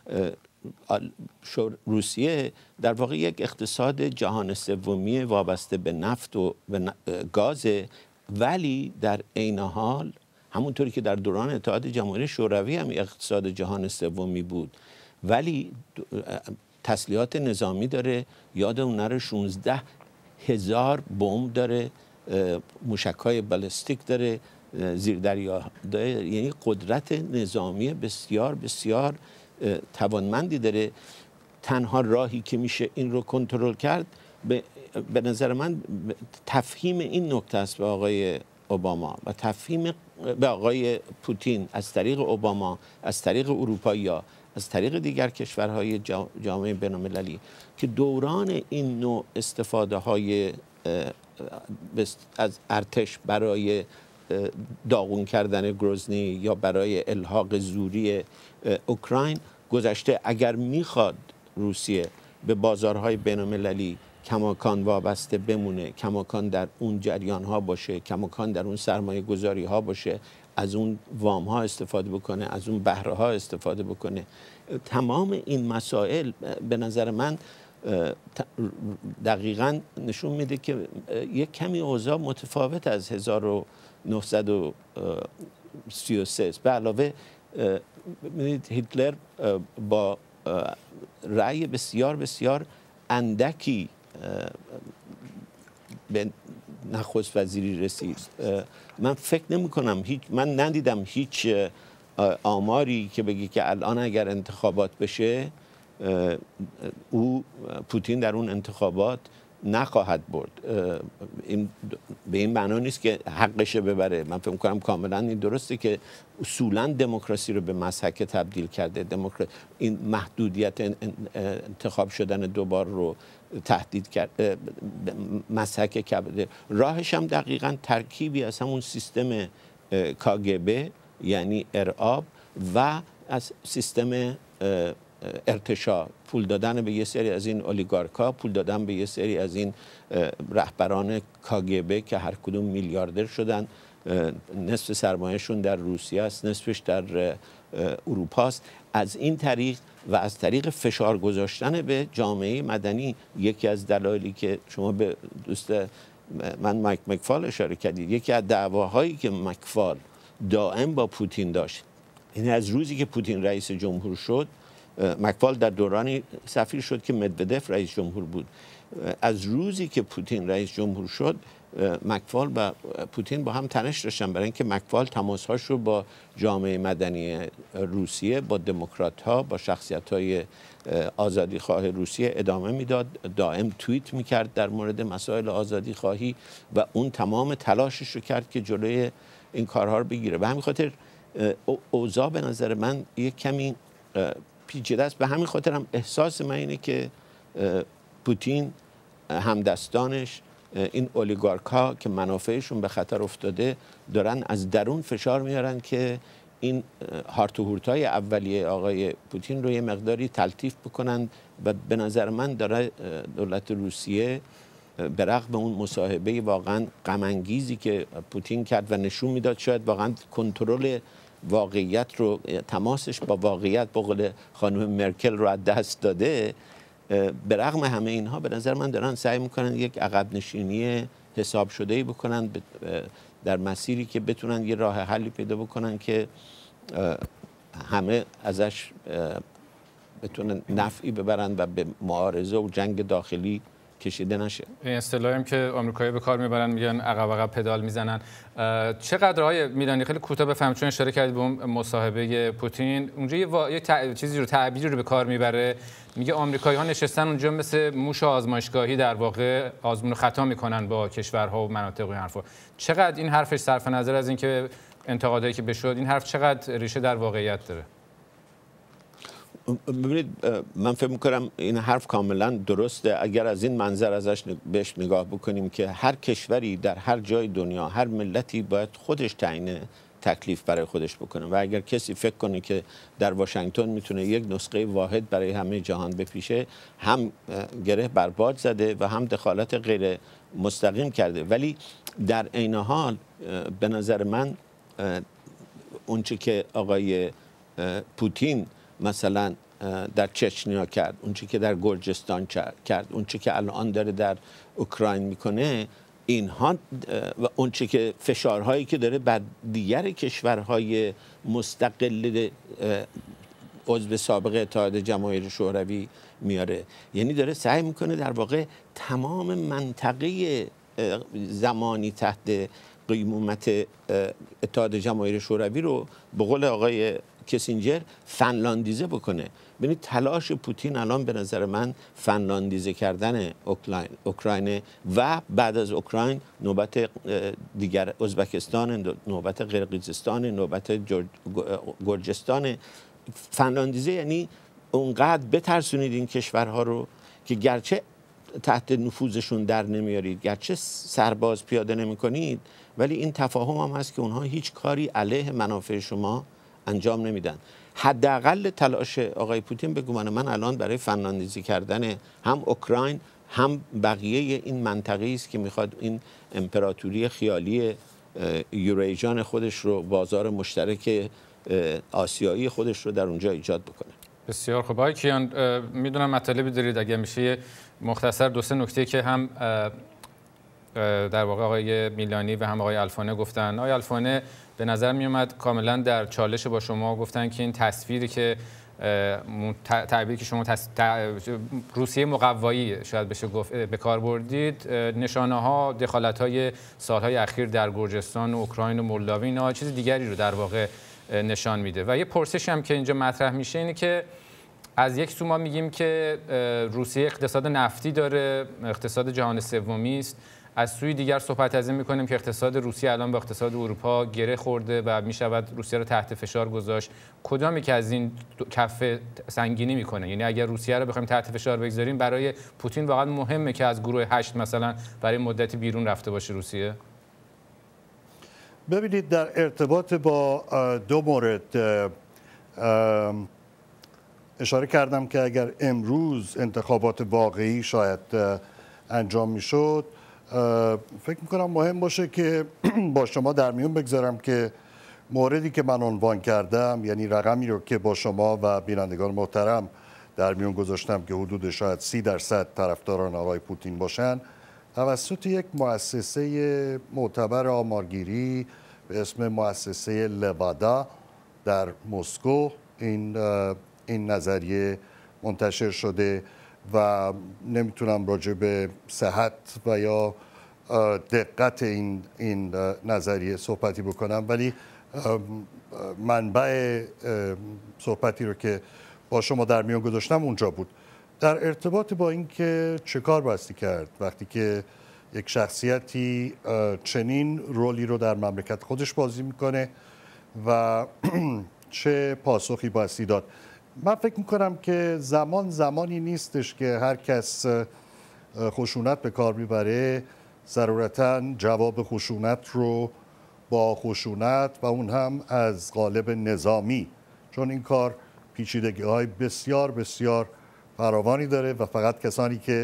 [SPEAKER 6] روسیه در واقع یک اقتصاد جهان سومی وابسته به نفت و به گاز، ولی در عین حال همونطوری که در دوران اتحاد جماهیر شوروی هم اقتصاد جهان سومی بود، ولی تسلیحات نظامی داره. یادمون نره 16,000 بمب داره، موشک‌های بالستیک داره، زیردریا داره، یعنی قدرت نظامی بسیار بسیار توانمندی داره. تنها راهی که میشه این رو کنترل کرد به نظر من تفهیم این نکته است به آقای اوباما و تفهیم به آقای پوتین از طریق اوباما، از طریق اروپایی‌ها، از طریق دیگر کشورهای جامعه بین‌المللی که دوران این نوع استفاده‌های از ارتش برای داغون کردن گروزنی یا برای الحاق زوری اوکراین گذشته. اگر میخواد روسیه به بازارهای بین‌المللی کماکان وابسته بمونه، کماکان در اون جریان ها باشه، کماکان در اون سرمایه گذاری ها باشه، از اون وام ها استفاده بکنه، از اون بهره ها استفاده بکنه، تمام این مسائل به نظر من دقیقاً نشون میده که یک کمی اوضاع متفاوت از 1933 است. به علاوه هیتلر با رأی بسیار بسیار اندکی به نخست وزیری رسید. من فکر نمی کنم، من ندیدم هیچ آماری که بگی که الان اگر انتخابات بشه پوتین در اون انتخابات نخواهد برد. این به این معنا نیست که حقشه ببره. من فکر می‌کنم کاملا این درسته که اصولا دموکراسی رو به مسحک تبدیل کرده. این محدودیت انتخاب شدن دوبار رو تهدید کرده، مسحک کرده. راهش هم دقیقاً ترکیبی از همون سیستم کاگبه یعنی ارعاب و از سیستم ارتشا، پول دادن به یه سری از این اولیگارکا، پول دادن به یه سری از این رهبران کاگبه که هر کدوم میلیاردر شدن، نصف سرمایهشون در روسیه است، نصفش در اروپا است. از این طریق و از طریق فشار گذاشتن به جامعه مدنی، یکی از دلایلی که شما به دوست من مایک مکفال اشاره کردید، یکی از دعواهایی که مکفال دائم با پوتین داشت، این از روزی که پوتین رئیس جمهور شد مکفال در دورانی سفیر شد که مدودف رئیس جمهور بود. از روزی که پوتین رئیس جمهور شد مکفال و پوتین با هم تنش داشتن، برای اینکه مکفال تماسهاش رو با جامعه مدنی روسیه، با دموکرات‌ها، با شخصیت‌های آزادیخواه روسیه ادامه میداد، دائم توییت میکرد در مورد مسائل آزادیخواهی و اون تمام تلاشش رو کرد که جلوی این کارها رو بگیره. به همین خاطر اوضاع به نظر من یک کمی پیچیده است. به همین خاطر هم احساس من اینه که پوتین همدستانش، این اولیگارک ها که منافعشون به خطر افتاده، دارن از درون فشار میارن که این هارت و هورتای اولیه آقای پوتین رو یه مقداری تلطیف بکنن و به نظر من داره دولت روسیه به رغم اون مصاحبه واقعا غم انگیزی که پوتین کرد و نشون میداد شاید واقعا کنترل واقعیت رو، تماسش با واقعیت به قول خانم مرکل رو از دست داده، به رغم همه اینها به نظر من دارن سعی میکنن یک عقب نشینی حساب شده‌ای بکنن در مسیری که بتونن یه راه حلی پیدا بکنن که همه ازش بتونن نفعی ببرن و به معارضه و جنگ داخلی کشیده نشه.
[SPEAKER 1] این اصطلاحی هم که آمریکایی‌ها به کار میبرن، میگن عقب پدال میزنن. چقدر های میلانی خیلی کوتاه بفهم، چون اشاره کردید به اون مصاحبه پوتین، اونجا یه چیزی رو، تعبیری رو به کار میبره، میگه آمریکایی‌ها نشستن اونجا مثل موش آزمایشگاهی، در واقع آزمون و خطا میکنن با کشورها و مناطق و این حرفا. چقدر این حرفش صرف نظر از اینکه انتقادایی که بشد، این حرف چقدر ریشه در واقعیت داره؟
[SPEAKER 6] ببینید، من فکر میکنم این حرف کاملا درسته اگر از این منظر بهش نگاه بکنیم که هر کشوری در هر جای دنیا، هر ملتی باید خودش تعیین تکلیف برای خودش بکنه و اگر کسی فکر کنه که در واشنگتن میتونه یک نسخه واحد برای همه جهان بپیشه، هم گره بر باد زده و هم دخالت غیر مستقیم کرده. ولی در عین حال به نظر من اونچه که آقای پوتین مثلا در چچنیا کرد، اونچه که در گرجستان کرد، اونچه که الان داره در اوکراین میکنه، اینها و اونچه که فشارهایی که داره بر دیگر کشورهای مستقل عضو سابق اتحاد جماهیر شوروی میاره، یعنی داره سعی میکنه در واقع تمام منطقه زمانی تحت قیمومت اتحاد جماهیر شوروی رو به قول آقای کسینجر فنلاندیزه بکنه. ببینید تلاش پوتین الان به نظر من فنلاندیزه کردن اوکراین و بعد از اوکراین نوبت دیگر ازبکستان، نوبت قرقیزستان، نوبت گرجستان. فنلاندیزه یعنی اونقدر بترسونید این کشورها رو که گرچه تحت نفوذشون در نمیارید، گرچه سرباز پیاده نمی کنید، ولی این تفاهم هم هست که اونها هیچ کاری علیه منافع شما انجام نمیدن. حداقل تلاش آقای پوتین به گمان من الان برای فنلاندیزی کردن هم اوکراین هم بقیه این منطقه‌ای است که میخواد این امپراتوری خیالی یوریژن خودش رو، بازار مشترک آسیایی خودش رو در اونجا ایجاد بکنه.
[SPEAKER 1] بسیار خوب. آقای کیان، میدونم مطالبی دارید، اگه میشه مختصر دو سه نکته که هم در واقع آقای میلانی و هم آقای الفانه گفتن. آقای الفانه به نظر می اومد کاملا در چالش با شما گفتن که این تصویری که تعبیری که شما روسیه مقوایی شاید بشه گفت به کار بردید، نشانه ها دخالت های سالهای اخیر در گرجستان و اوکراین و مولداوی، اینا چیز دیگری رو در واقع نشان میده. و یه پرسش هم که اینجا مطرح میشه اینه که از یک سو ما میگیم که روسیه اقتصاد نفتی داره، اقتصاد جهان سومی است، از سوی دیگر صحبت از این میکنیم که اقتصاد روسیه الان با اقتصاد اروپا گره خورده و میشود روسیه رو تحت فشار گذاشت. کدامی که از این کف سنگینی میکنه؟ یعنی اگر روسیه رو بخوایم تحت فشار بگذاریم، برای پوتین واقعا مهمه که از گروه 8 مثلا برای مدتی بیرون رفته باشه روسیه؟
[SPEAKER 7] ببینید، در ارتباط با دو مورد اشاره کردم که اگر امروز انتخابات واقعی شاید انجام میشد، فکر میکنم مهم باشه که با شما در میون بگذارم که موردی که من عنوان کردم، یعنی رقمی رو که با شما و بینندگان محترم در میون گذاشتم که حدود شاید 30% طرفداران آقای پوتین باشن، توسط یک مؤسسه معتبر آمارگیری به اسم مؤسسه لوادا در مسکو این این نظریه منتشر شده و نمیتونم راجع به صحت و یا دقت این نظریه صحبتی بکنم، ولی منبع صحبتی رو که با شما در میان گذاشتم اونجا بود، در ارتباط با اینکه چه کار بایستی کرد وقتی که یک شخصیتی چنین رولی رو در مملکت خودش بازی میکنه و چه پاسخی بایستی داد. من فکر میکنم که زمانی نیستش که هر کس خشونت به کار میبره ضرورتاً جواب خشونت رو با خشونت و اون هم از قالب نظامی، چون این کار پیچیدگی‌های بسیار بسیار فراوانی داره و فقط کسانی که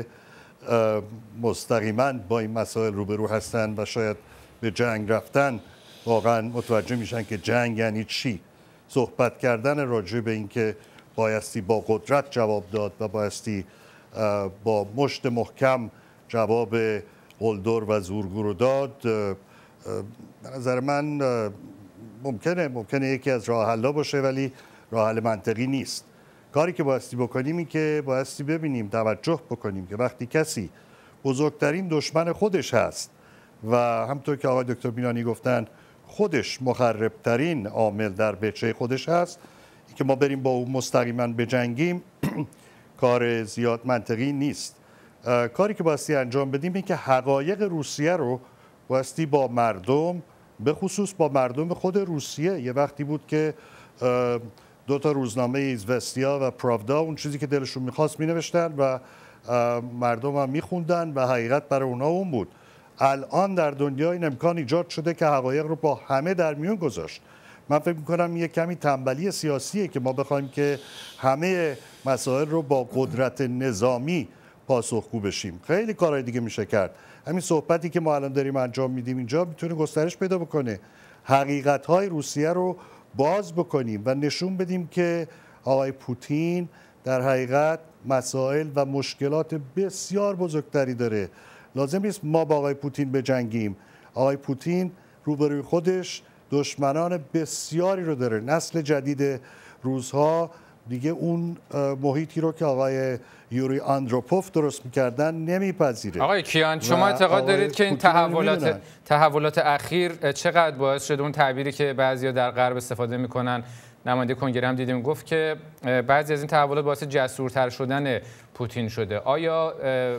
[SPEAKER 7] مستقیما با این مسائل روبرو هستن و شاید به جنگ رفتن واقعا متوجه میشن که جنگ یعنی چی. صحبت کردن راجع به این که بایستی با قدرت جواب داد و بایستی با مشت محکم جواب قلدر و زورگو رو داد، به نظر من ممکنه یکی از راه حل‌ها باشه، ولی راه حل منطقی نیست. کاری که بایستی بکنیم این که بایستی ببینیم، توجه بکنیم که وقتی کسی بزرگترین دشمن خودش هست و همطور که آقای دکتر بینانی گفتن خودش مخربترین عامل در بچه خودش هست، که ما بریم با او مستقیما بجنگیم کار زیاد منطقی نیست. کاری که بایستی انجام بدیم این که حقایق روسیه رو بایستی با مردم، به خصوص با مردم خود روسیه، یه وقتی بود که 2 تا روزنامه ایزوستیا و پراودا اون چیزی که دلشون میخواست مینوشتن و مردم هم میخوندن و حقیقت برای اونا اون بود. الان در دنیا این امکان ایجاد شده که حقایق رو با همه در میون گذاشت. من فکر میکنم یه کمی تنبلی سیاسیه که ما بخوایم که همه مسائل رو با قدرت نظامی پاسخگو بشیم. خیلی کارهای دیگه میشه کرد. همین صحبتی که ما الان داریم انجام میدیم اینجا میتونه گسترش پیدا بکنه. حقیقت‌های روسیه رو باز بکنیم و نشون بدیم که آقای پوتین در حقیقت مسائل و مشکلات بسیار بزرگتری داره. لازم نیست ما با آقای پوتین بجنگیم. آقای پوتین روبروی خودش دشمنان بسیاری رو داره. نسل جدید روزها دیگه اون محیطی رو که آقای یوری آندروپوف درست میکردن نمیپذیره.
[SPEAKER 1] آقای کیان، شما اعتقاد دارید که این تحولات اخیر چقدر باعث شده اون تعبیری که بعضیا در غرب استفاده میکنن، نماینده کنگره هم دیدیم گفت که بعضی از این تحولات باعث جسورتر شدن پوتین شده. آیا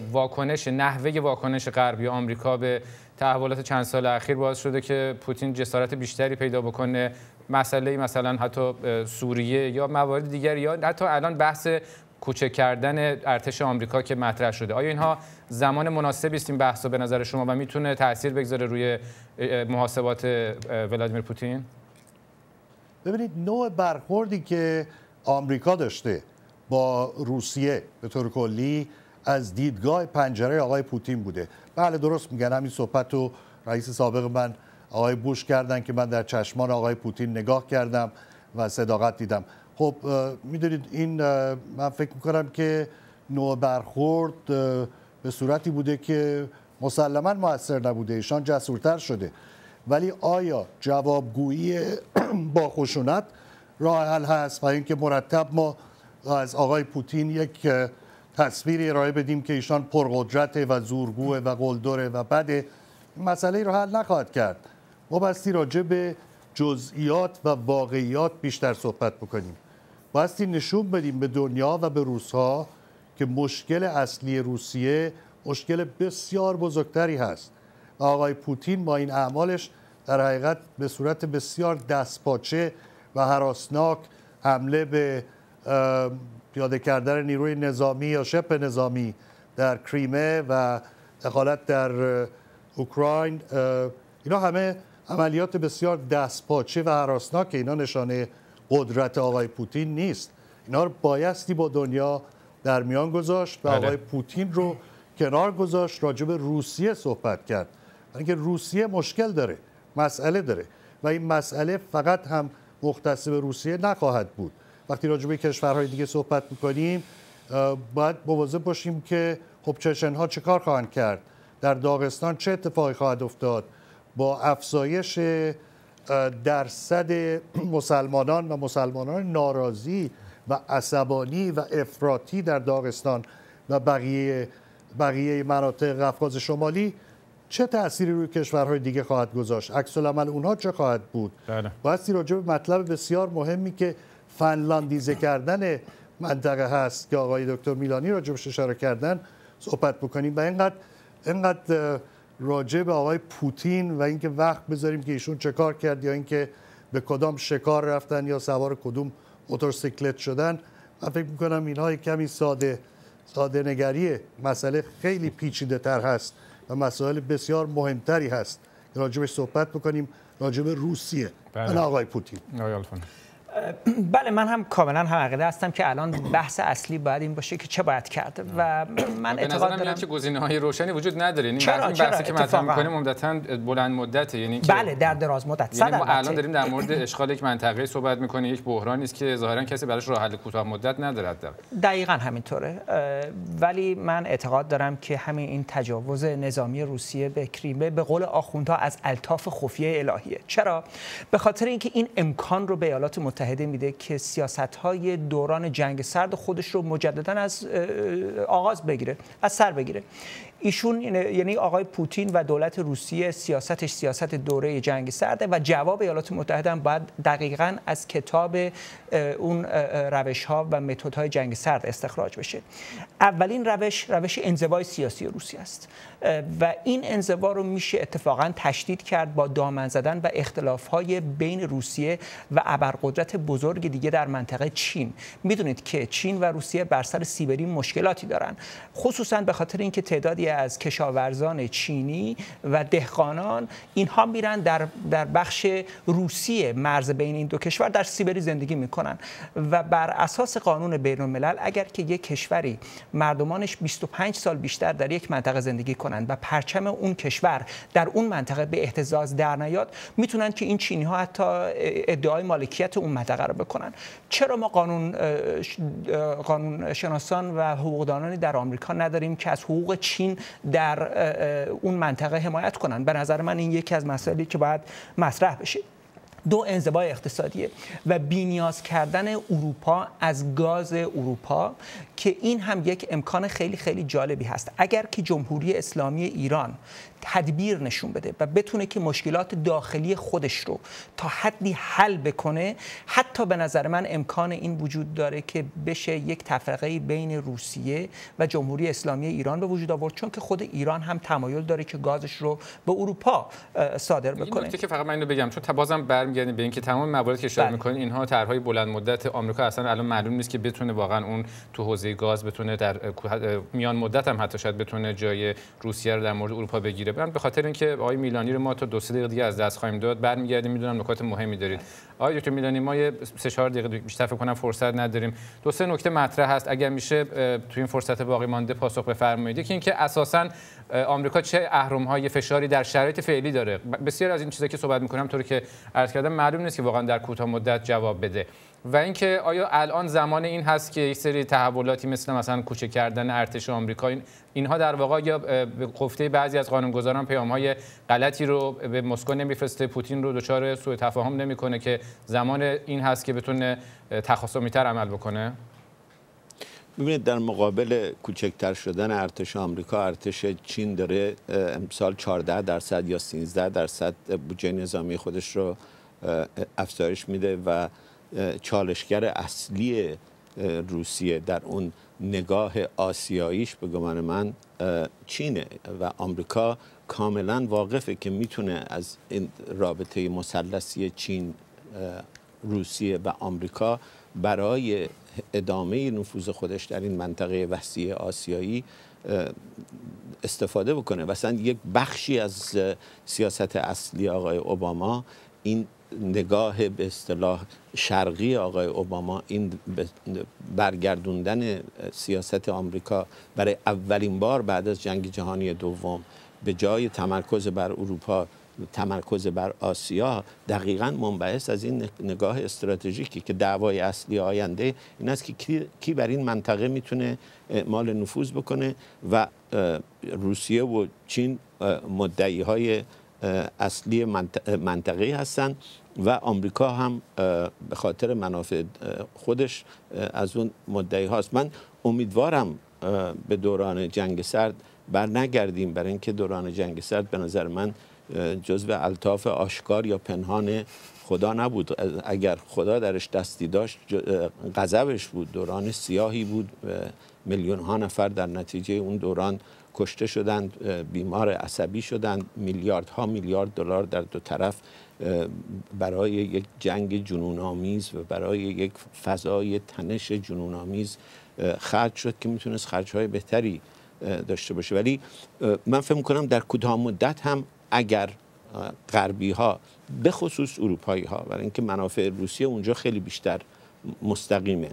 [SPEAKER 1] نحوه واکنش غربی و آمریکا به تحولات چند سال اخیر باعث شده که پوتین جسارت بیشتری پیدا بکنه؟ مثلا حتی سوریه یا موارد دیگر، یا حتی الان بحث کوچک کردن ارتش آمریکا که مطرح شده، آیا اینها زمان مناسبی است این بحثا به نظر شما و میتونه تاثیر بگذاره روی محاسبات ولادیمیر پوتین؟
[SPEAKER 7] ببینید نوع برخوردی که آمریکا داشته با روسیه به طور کلی از دیدگاه پنجره آقای پوتین بوده. بله درست میگن، همین صحبت رو رئیس سابق من آقای بوش کردن که من در چشمان آقای پوتین نگاه کردم و صداقت دیدم. خب میدونید این من فکر میکنم که نوع برخورد به صورتی بوده که مسلماً مؤثر نبوده، ایشان جسورتر شده. ولی آیا جوابگویی با خشونت راه حل هست و اینکه مرتب ما از آقای پوتین یک تصویری ارائه بدیم که ایشان پرقدرته و زورگوه و قلدره و بده، مسئله رو حل نخواهد کرد. ما بایستی راجع به جزئیات و واقعیات بیشتر صحبت بکنیم. بایستی نشون بدیم به دنیا و به روس‌ها که مشکل اصلی روسیه مشکل بسیار بزرگتری هست. آقای پوتین با این اعمالش در حقیقت به صورت بسیار دستپاچه و هراسناک حمله به پیاده کردن نیروی نظامی یا شبه نظامی در کریمه و دخالت در اوکراین، اینا همه عملیات بسیار دستپاچه و هراسناک. اینا نشانه قدرت آقای پوتین نیست. اینا رو بایستی با دنیا در میان گذاشت و آقای پوتین رو کنار گذاشت، راجع به روسیه صحبت کرد. اینکه روسیه مشکل داره، مسئله داره و این مسئله فقط هم مختص به روسیه نخواهد بود. وقتی راجع به کشورهای دیگه صحبت می‌کنیم باید مواظب باشیم که خب چچن‌ها چه کار خواهند کرد، در داغستان چه اتفاقی خواهد افتاد، با افزایش درصد مسلمانان و مسلمانان ناراضی و عصبانی و افراطی در داغستان و بقیه مناطق قفقاز شمالی چه تأثیری روی کشورهای دیگه خواهد گذاشت؟ عکس‌العمل اونها چه خواهد بود؟ بایستی راجع به مطلب بسیار مهمی که فنلاندیزه کردن منطقه هست که آقای دکتر میلانی راجعش اشاره کردن صحبت بکنیم و اینقدر راجع به آقای پوتین و اینکه وقت بذاریم که ایشون چه کار کرد یا اینکه به کدام شکار رفتن یا سوار کدوم موتورسیکلت شدن. من فکر می‌کنم اینها کمی ساده نگریه، مسئله خیلی پیچیده تر هست و مسائل بسیار مهمتری هست که راجبش صحبت بکنیم، راجب روسیه و آقای پوتین.
[SPEAKER 8] بله، من هم کاملا هم عقیده هستم که الان بحث اصلی باید این باشه که چه باید کرد و من اعتقاد دارم
[SPEAKER 1] که گزینه‌های روشنی وجود نداره. این بحثی که مطرح می‌کنیم عمدتاً بلند مدته، یعنی
[SPEAKER 8] بله در دراز مدت.
[SPEAKER 1] یعنی ما الان داریم در مورد اشغال یک منطقه صحبت می‌کنیم، یک بحرانی است که ظاهراً کسی براش راه حل کوتاه مدت نداره.
[SPEAKER 8] دقیقاً همینطوره، ولی من اعتقاد دارم که همین این تجاوز نظامی روسیه به کریمه به قول آخوندها از الطاف خفیه الهیه. چرا؟ به خاطر اینکه این امکان رو به ایالات متحده میده که سیاست‌های دوران جنگ سرد خودش رو مجدداً از آغاز بگیره، از سر بگیره. ایشون یعنی آقای پوتین و دولت روسیه سیاستش سیاست دوره جنگ سرده و جواب ایالات متحده هم باید دقیقاً از کتاب اون روش‌ها و متدهای جنگ سرد استخراج بشه. اولین روش انزوای سیاسی روسیه است و این انزوا رو میشه اتفاقاً تشدید کرد با دامن زدن و اختلاف‌های بین روسیه و ابرقدرت بزرگ دیگه در منطقه چین. میدونید که چین و روسیه بر سر سیبری مشکلاتی دارن، خصوصاً به خاطر اینکه تعدادی از کشاورزان چینی و دهقانان اینها میرن در بخش روسیه مرز بین این دو کشور در سیبری زندگی میکنن و بر اساس قانون بین الملل اگر که یک کشوری مردمانش 25 سال بیشتر در یک منطقه زندگی کنند و پرچم اون کشور در اون منطقه به اهتزاز در نیاد، میتونن که این چینی ها حتی ادعای مالکیت اون منطقه رو بکنن. چرا ما قانون شناسان و حقوقدانانی در آمریکا نداریم که از حقوق چین در اون منطقه حمایت کنن؟ به نظر من این یکی از مسائلی که باید مطرح بشه. دو، انزوای اقتصادیه و بی‌نیاز کردن اروپا از گاز اروپا که این هم یک امکان خیلی خیلی جالبی هست. اگر که جمهوری اسلامی ایران تدبیر نشون بده و بتونه که مشکلات داخلی خودش رو تا حدی حل بکنه، حتی به نظر من امکان این وجود داره که بشه یک تفرقه بین روسیه و جمهوری اسلامی ایران به وجود آورد، چون که خود ایران هم تمایل داره که گازش رو به اروپا صادر بکنه.
[SPEAKER 1] این نکته که فقط من اینو بگم، چون بازم برمیگردیم به اینکه تمام مواردی که اشاره می‌کنین اینها طرح‌های بلند مدت آمریکا اصلا الان معلوم نیست که بتونه واقعا اون تو حوزه گاز بتونه در میان مدت هم حتی شاید بتونه جای روسیه رو در مورد اروپا بگیره. به خاطر اینکه آقای میلانی رو ما تا 2-3 دقیقه دیگه از دست خواهیم داد، برمیگردیم. میدونم نکات مهمی دارید آقای دکتر میلانی، ما یه 3-4 دقیقه بیشتر فکر کنم فرصت نداریم. 2-3 نکته مطرح هست، اگر میشه تو این فرصت باقی مانده پاسخ بفرمایید. که اینکه اساساً آمریکا چه اهرم‌های فشاری در شرایط فعلی داره. بسیار از این چیزا که صحبت می‌کنم طوری که عرض کردم معلوم نیست که واقعا در کوتاه مدت جواب بده و اینکه آیا الان زمان این هست که یک سری تحولاتی مثلا کوچک کردن ارتش آمریکا اینها در واقع یا به گفته بعضی از قانونگذاران پیام‌های غلطی رو به مسکو نمیفرسته، پوتین رو دچار سوء تفاهم نمی‌کنه که زمان این هست که بتونه تخاصمی‌تر عمل بکنه؟
[SPEAKER 6] ببینید، در مقابل کوچکتر شدن ارتش آمریکا، ارتش چین داره امسال 14% یا 13% بودجه نظامی خودش رو افزایش میده و چالشگر اصلی روسیه در اون نگاه آسیاییش به گمان من چینه و آمریکا کاملا واقفه که میتونه از این رابطه مثلثی چین، روسیه و آمریکا برای ادامه نفوذ خودش در این منطقه وسیع آسیایی استفاده بکنه. مثلا یک بخشی از سیاست اصلی آقای اوباما این نگاه به اصطلاح شرقی آقای اوباما، این برگردوندن سیاست آمریکا برای اولین بار بعد از جنگ جهانی دوم به جای تمرکز بر اروپا تمرکز بر آسیا، دقیقاً منبعث از این نگاه استراتژیکی که دعوای اصلی آینده این است که کی بر این منطقه میتونه اعمال نفوذ بکنه و روسیه و چین مدعی‌های اصلی منطقه هستند و آمریکا هم به خاطر منافع خودش از اون مدعی هاست. من امیدوارم به دوران جنگ سرد بر نگردیم، برای اینکه دوران جنگ سرد به نظر من جزو الطاف آشکار یا پنهان خدا نبود. اگر خدا درش دستی داشت غضبش بود. دوران سیاهی بود، میلیون ها نفر در نتیجه اون دوران کشته شدند، بیمار عصبی شدند، میلیاردها میلیارد دلار در دو طرف برای یک جنگ جنون‌آمیز و برای یک فضای تنش جنون‌آمیز خرج شد که میتونست خرج‌های بهتری داشته باشه. ولی من فکر می‌کنم در کوتاه مدت هم اگر غربی‌ها به خصوص اروپایی‌ها، برای اینکه منافع روسیه اونجا خیلی بیشتر مستقیمه،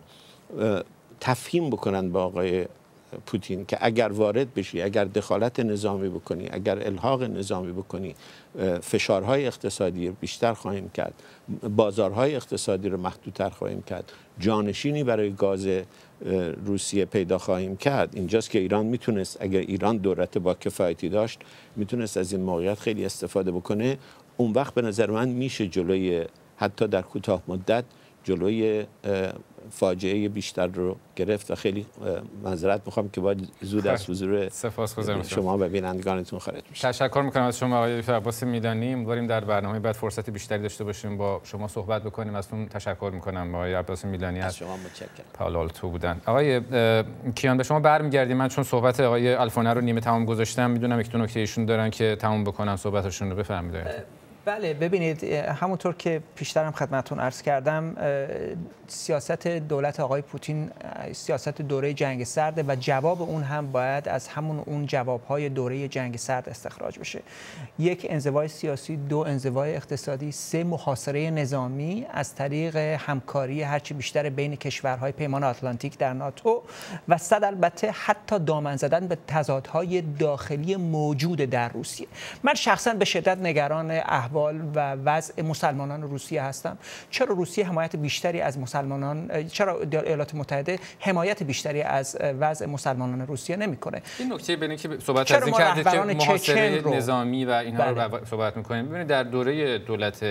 [SPEAKER 6] تفهیم بکنن با آقای پوتین که اگر وارد بشی، اگر دخالت نظامی بکنی، اگر الحاق نظامی بکنی، فشارهای اقتصادی بیشتر خواهیم کرد، بازارهای اقتصادی رو محدودتر خواهیم کرد، جانشینی برای گاز روسیه پیدا خواهیم کرد. اینجاست که ایران میتونست، اگر ایران دولت با کفایتی داشت، میتونست از این موقعیت خیلی استفاده بکنه. اون وقت به نظر من میشه جلوی، حتی در کوتاه مدت، جلوی فاجعه بیشتر رو گرفت و خیلی معذرت میخوام که باید زود از حضور شما و بینندگانتون خارج بشم.
[SPEAKER 1] تشکر میکنم از شما آقای دکتر عباس میلانی. امیدواریم در برنامه بعد فرصت بیشتری داشته باشیم با شما صحبت بکنیم. ازتون تشکر میکنم آقای عباس میلانی.
[SPEAKER 6] از شما متشکرم.
[SPEAKER 1] پائولو آلتو بودن. آقای کیان به شما برمیگردیم. من چون صحبت آقای الفونه رو نیمه تمام گذاشتم، میدونم یک دو نکته ایشون دارن که تمام بکنن صحبتشون رو. بفرمایید.
[SPEAKER 8] بله، ببینید همونطور که پیشترم خدمتتون عرض کردم، سیاست دولت آقای پوتین سیاست دوره جنگ سرد و جواب اون هم باید از اون جوابهای دوره جنگ سرد استخراج بشه. 1 انزوای سیاسی، 2 انزوای اقتصادی، 3 محاصره نظامی از طریق همکاری هرچی بیشتر بین کشورهای پیمان آتلانتیک در ناتو و صد البته حتی دامن زدن به تضادهای داخلی موجود در روسیه. من شخصا به شدت نگران احوال و وضع مسلمانان روسیه هستم. چرا روسیه حمایت بیشتری از مسلمانان، چرا ایالات متحده حمایت بیشتری از وضع مسلمانان روسیه نمیکنه؟
[SPEAKER 1] این نکته ببینید که صحبت از این کردید که محاصره نظامی و اینها رو صحبت میکنیم. ببینید در دوره دولت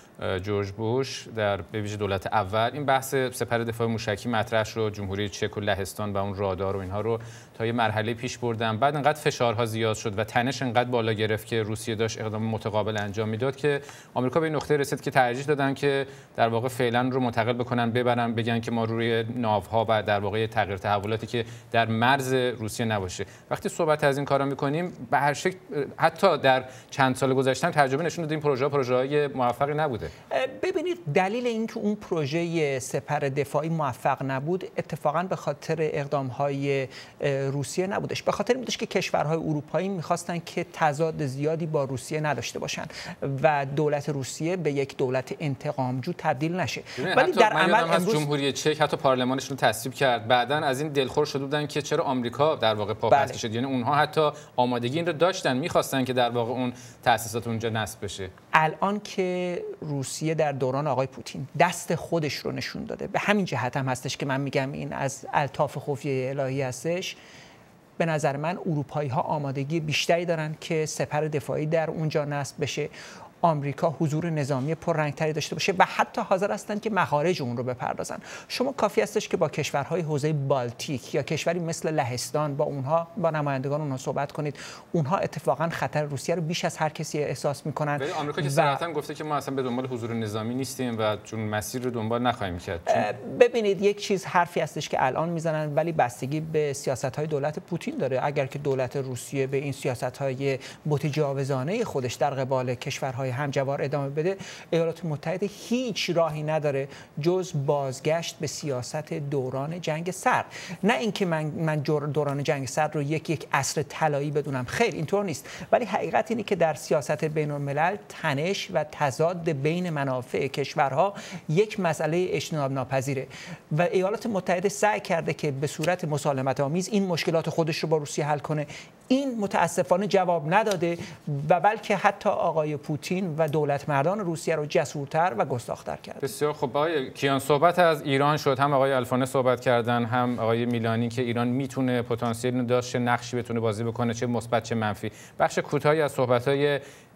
[SPEAKER 1] جورج بوش، در به ویژه دولت اول، این بحث سپر دفاع موشکی مطرح شد. جمهوری چک و لهستان و اون رادار و اینها رو تا یه مرحله پیش بردن. بعد انقدر فشارها زیاد شد و تنش انقدر بالا گرفت که روسیه داشت اقدام متقابل انجام میداد که آمریکا به این نقطه رسید که ترجیح دادن که در واقع فعلا رو منتقل بکنن، ببرن، بگن که ما روی ناوها و در واقع تغییر تحولاتی که در مرز روسیه نباشه. وقتی صحبت از این کارا میکنیم، به هر شکل حتی در چند سال گذشته تجربه نشون داد این پروژه‌های موفقی نبوده.
[SPEAKER 8] ببینید دلیل اینکه اون پروژه سپر دفاعی موفق نبود اتفاقا به خاطر اقدام‌های روسیه نبودش، به خاطر این بودش که کشورهای اروپایی می‌خواستن که تضاد زیادی با روسیه نداشته باشن و دولت روسیه به یک دولت انتقامجو تبدیل نشه.
[SPEAKER 1] ولی در عمل امروز جمهوری چک حتی پارلمانشون تصویب کرد، بعداً از این دلخور شده بودن که چرا آمریکا در واقع پاپس شد. یعنی اونها حتی آمادگی این رو داشتن، می‌خواستن که در واقع اون تأسیسات اونجا نصب بشه.
[SPEAKER 8] الان که روسیه در دوران آقای پوتین دست خودش رو نشون داده، به همین جهت هم هستش که من میگم این از الطاف خفیه الهی هستش. به نظر من اروپایی‌ها آمادگی بیشتری دارن که سپر دفاعی در اونجا نصب بشه. آمریکا حضور نظامی پررنگتری داشته باشه و حتی حاضر هستند که مخارج اون رو بپردازن. شما کافی هستش که با کشورهای حوزه بالتیک یا کشوری مثل لهستان با نمایندگان اونها صحبت کنید. اونها اتفاقا خطر روسیه رو بیش از هر کسی احساس میکنن.
[SPEAKER 1] ولی آمریکا که صراحتاً گفته که ما اصلا به دنبال حضور نظامی نیستیم و چون مسیر رو دنبال نخواهیم کرد.
[SPEAKER 8] ببینید یک چیز حرفی هستش که الان میزنن ولی بستگی به سیاست‌های دولت پوتین داره. اگر که دولت روسیه به این سیاست‌های متجاوزانه خودش در قبال کشورهای همجوار ادامه بده، ایالات متحده هیچ راهی نداره جز بازگشت به سیاست دوران جنگ سرد. نه اینکه من دوران جنگ سرد رو یک عصر طلایی بدونم، خیر اینطور نیست، ولی حقیقت اینه که در سیاست بین الملل تنش و تضاد بین منافع کشورها یک مسئله اجتناب ناپذیره و ایالات متحده سعی کرده که به صورت مسالمت آمیز این مشکلات خودش رو با روسیه حل کنه. این متاسفانه جواب نداده و بلکه حتی آقای پوتین و دولت مردان روسیه رو جسورتر و گستاخ‌تر کرد.
[SPEAKER 1] بسیار خب. آقای کیان، صحبت از ایران شد، هم آقای الفونه صحبت کردن هم آقای میلانی که ایران میتونه پتانسیل داشته، نقشی بتونه بازی بکنه، چه مثبت چه منفی. بخش کوتاهی از صحبت‌های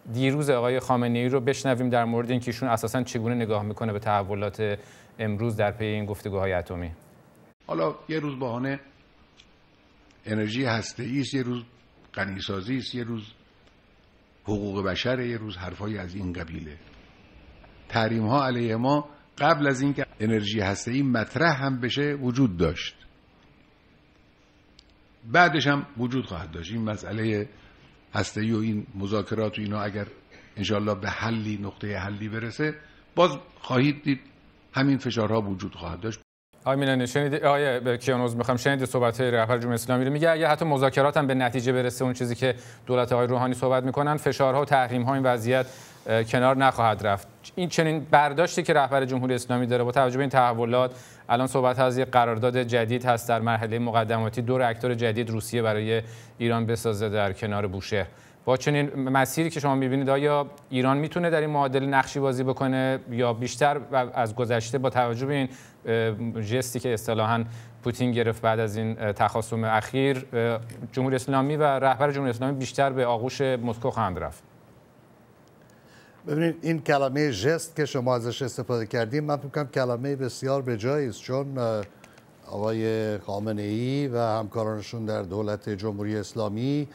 [SPEAKER 1] دیروز آقای خامنه‌ای رو بشنویم در مورد اینکه ایشون اساساً چگونه نگاه میکنه به تحولات امروز در پی این گفتگوهای اتمی.
[SPEAKER 9] حالا یه روز بهانه انرژی هسته‌ای است، یه روز غنیسازی است، یه روز حقوق بشر، یه روز حرفای از این قبیله. تحریم ها علیه ما قبل از اینکه انرژی هسته‌ای مطرح هم بشه وجود داشت، بعدش هم وجود خواهد داشت. این مسئله هسته‌ای و این مذاکرات و اینا اگر انشالله به حلی، نقطه حلی برسه، باز خواهید دید همین فشارها وجود خواهد داشت.
[SPEAKER 1] آقای میلانی شنیدید، آقای کیانوش میخوام شنیدید صحبت‌های رهبر جمهوری اسلامی رو، میگه اگه حتی مذاکرات هم به نتیجه برسه، اون چیزی که دولت آقای روحانی صحبت میکنن، فشارها و تحریم‌ها این وضعیت کنار نخواهد رفت. این چنین برداشتی که رهبر جمهوری اسلامی داره با توجه به این تحولات، الان صحبت از یک قرارداد جدید هست در مرحله مقدماتی، 2 راکتور جدید روسیه برای ایران بسازه در کنار بوشهر. با چنین مسیری که شما می‌بینید، آیا ایران میتونه در این معادله نقشی بازی بکنه یا بیشتر از گذشته با توجه به این ژستی که اصطلاحاً پوتین گرفت بعد از این تخاصم اخیر، جمهوری اسلامی و رهبر جمهوری اسلامی بیشتر به آغوش مسکو خواهند رفت؟
[SPEAKER 7] ببینید این کلمه ژست که شما ازش استفاده کردیم، من فکر کنم کلمه بسیار بجایی است، چون آقای خامنه‌ای و همکارانشون در دولت جمهوری اسلامی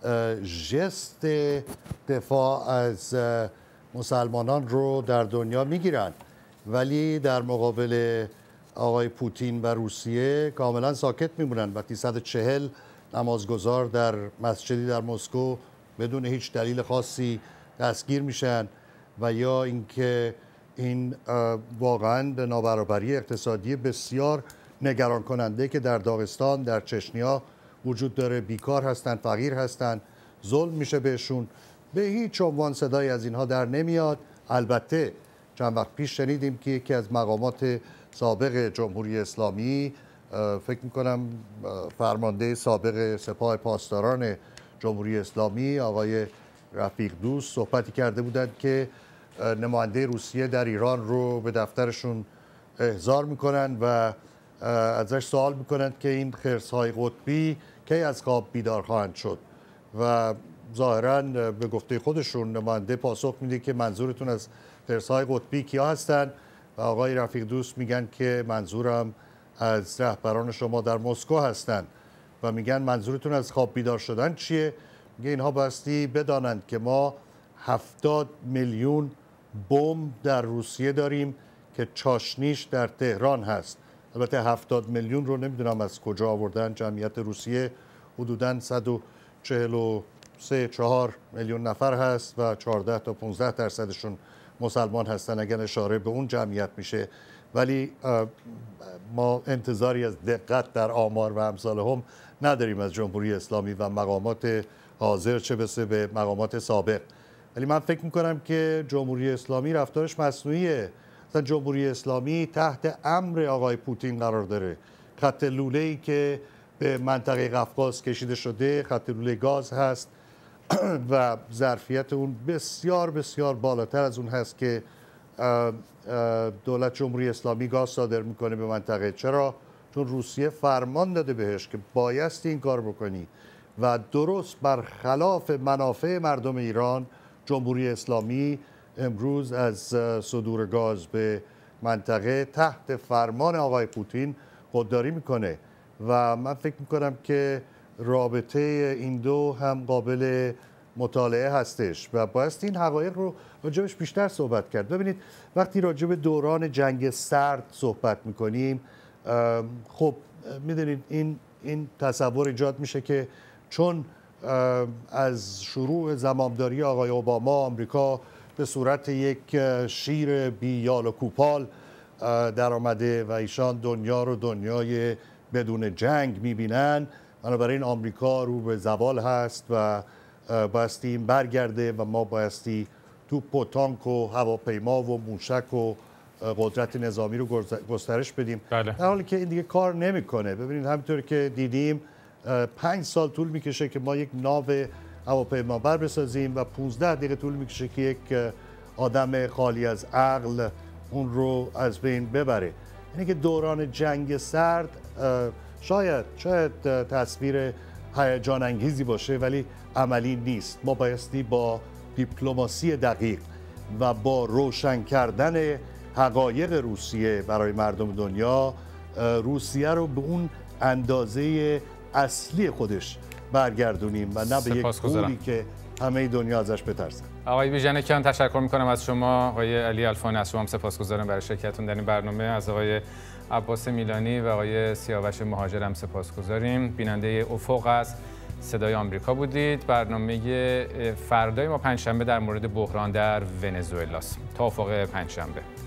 [SPEAKER 7] ژست دفاع از مسلمانان رو در دنیا میگیرن، ولی در مقابل آقای پوتین و روسیه کاملا ساکت میمونن. وقتی 140 نمازگزار در مسجدی در مسکو بدون هیچ دلیل خاصی دستگیر میشن و یا اینکه این واقعا به نابرابری اقتصادی بسیار نگران کننده که در داغستان، در چچنیا وجود داره، بیکار هستن، فقیر هستن، ظلم میشه بهشون، به هیچ عنوان صدای از اینها در نمیاد. البته چند وقت پیش شنیدیم که یکی از مقامات سابق جمهوری اسلامی، فکر میکنم فرمانده سابق سپاه پاسداران جمهوری اسلامی آقای رفیق دوست، صحبتی کرده بودند که نماینده روسیه در ایران رو به دفترشون احضار میکنن و ازش سوال میکنند که این خرس‌های قطبی کی از خواب بیدار خواهند شد و ظاهراً به گفته خودشون نماینده پاسخ میده که منظورتون از خرس‌های قطبی کیا هستن و آقای رفیق دوست میگن که منظورم از رهبران شما در مسکو هستن و میگن منظورتون از خواب بیدار شدن چیه؟ میگه اینها بایستی بدانند که ما 70 میلیون بمب در روسیه داریم که چاشنیش در تهران هست. البته 70 میلیون رو نمیدونم از کجا آوردن. جمعیت روسیه حدوداً 143-4 میلیون نفر هست و 14 تا 15% مسلمان هستن اگر اشاره به اون جمعیت میشه، ولی ما انتظاری از دقت در آمار و امثال هم نداریم از جمهوری اسلامی و مقامات حاضر، چه برسه به مقامات سابق. ولی من فکر میکنم که جمهوری اسلامی رفتارش مصنوعیه. مثلا جمهوری اسلامی تحت امر آقای پوتین قرار داره. خط لوله‌ای که به منطقه قفقاز کشیده شده خط لوله گاز هست و ظرفیت اون بسیار بسیار بالاتر از اون هست که دولت جمهوری اسلامی گاز صادر میکنه به منطقه. چرا؟ چون روسیه فرمان داده بهش که بایستی این کار بکنی و درست برخلاف منافع مردم ایران جمهوری اسلامی امروز از صدور گاز به منطقه تحت فرمان آقای پوتین خودداری میکنه و من فکر میکنم که رابطه این دو هم قابل مطالعه هستش و بایست این حقایق رو راجبش بیشتر صحبت کرد. ببینید وقتی راجب دوران جنگ سرد صحبت میکنیم، خب میدونید این تصور ایجاد میشه که چون از شروع زمامداری آقای اوباما آمریکا به صورت یک شیر بی یال و کوپال در آمده و ایشان دنیا رو دنیای بدون جنگ میبینن، بنابراین آمریکا رو به زوال هست و بایستی این برگرده و ما بایستی توپ و تانک و هواپیما و موشک و قدرت نظامی رو گسترش بدیم.
[SPEAKER 1] بله.
[SPEAKER 7] در حالی که این دیگه کار نمیکنه. ببینید همینطور که دیدیم 5 سال طول میکشه که ما یک ناو هواپیمابر بسازیم و 15 دقیقه طول میکشه که یک آدم خالی از عقل اون رو از بین ببره. یعنی که دوران جنگ سرد شاید تصویر هیجان انگیزی باشه ولی عملی نیست. ما بایستی با دیپلماسی دقیق و با روشن کردن حقایق روسیه برای مردم دنیا روسیه رو به اون اندازه اصلی خودش برگردونیم و نه به یک پولی که همه دنیا ازش بترسن.
[SPEAKER 1] آقای بیژنکیان تشکر میکنم از شما. آقای علی الفانی از شما هم سپاسگزارم برای شرکتتون در این برنامه. از آقای عباس میلانی و آقای سیاوش مهاجر هم سپاسگزاریم. بیننده افق از صدای آمریکا بودید. برنامه فردای ما پنجشنبه در مورد بحران در ونزوئلا است. تا افق پنجشنبه.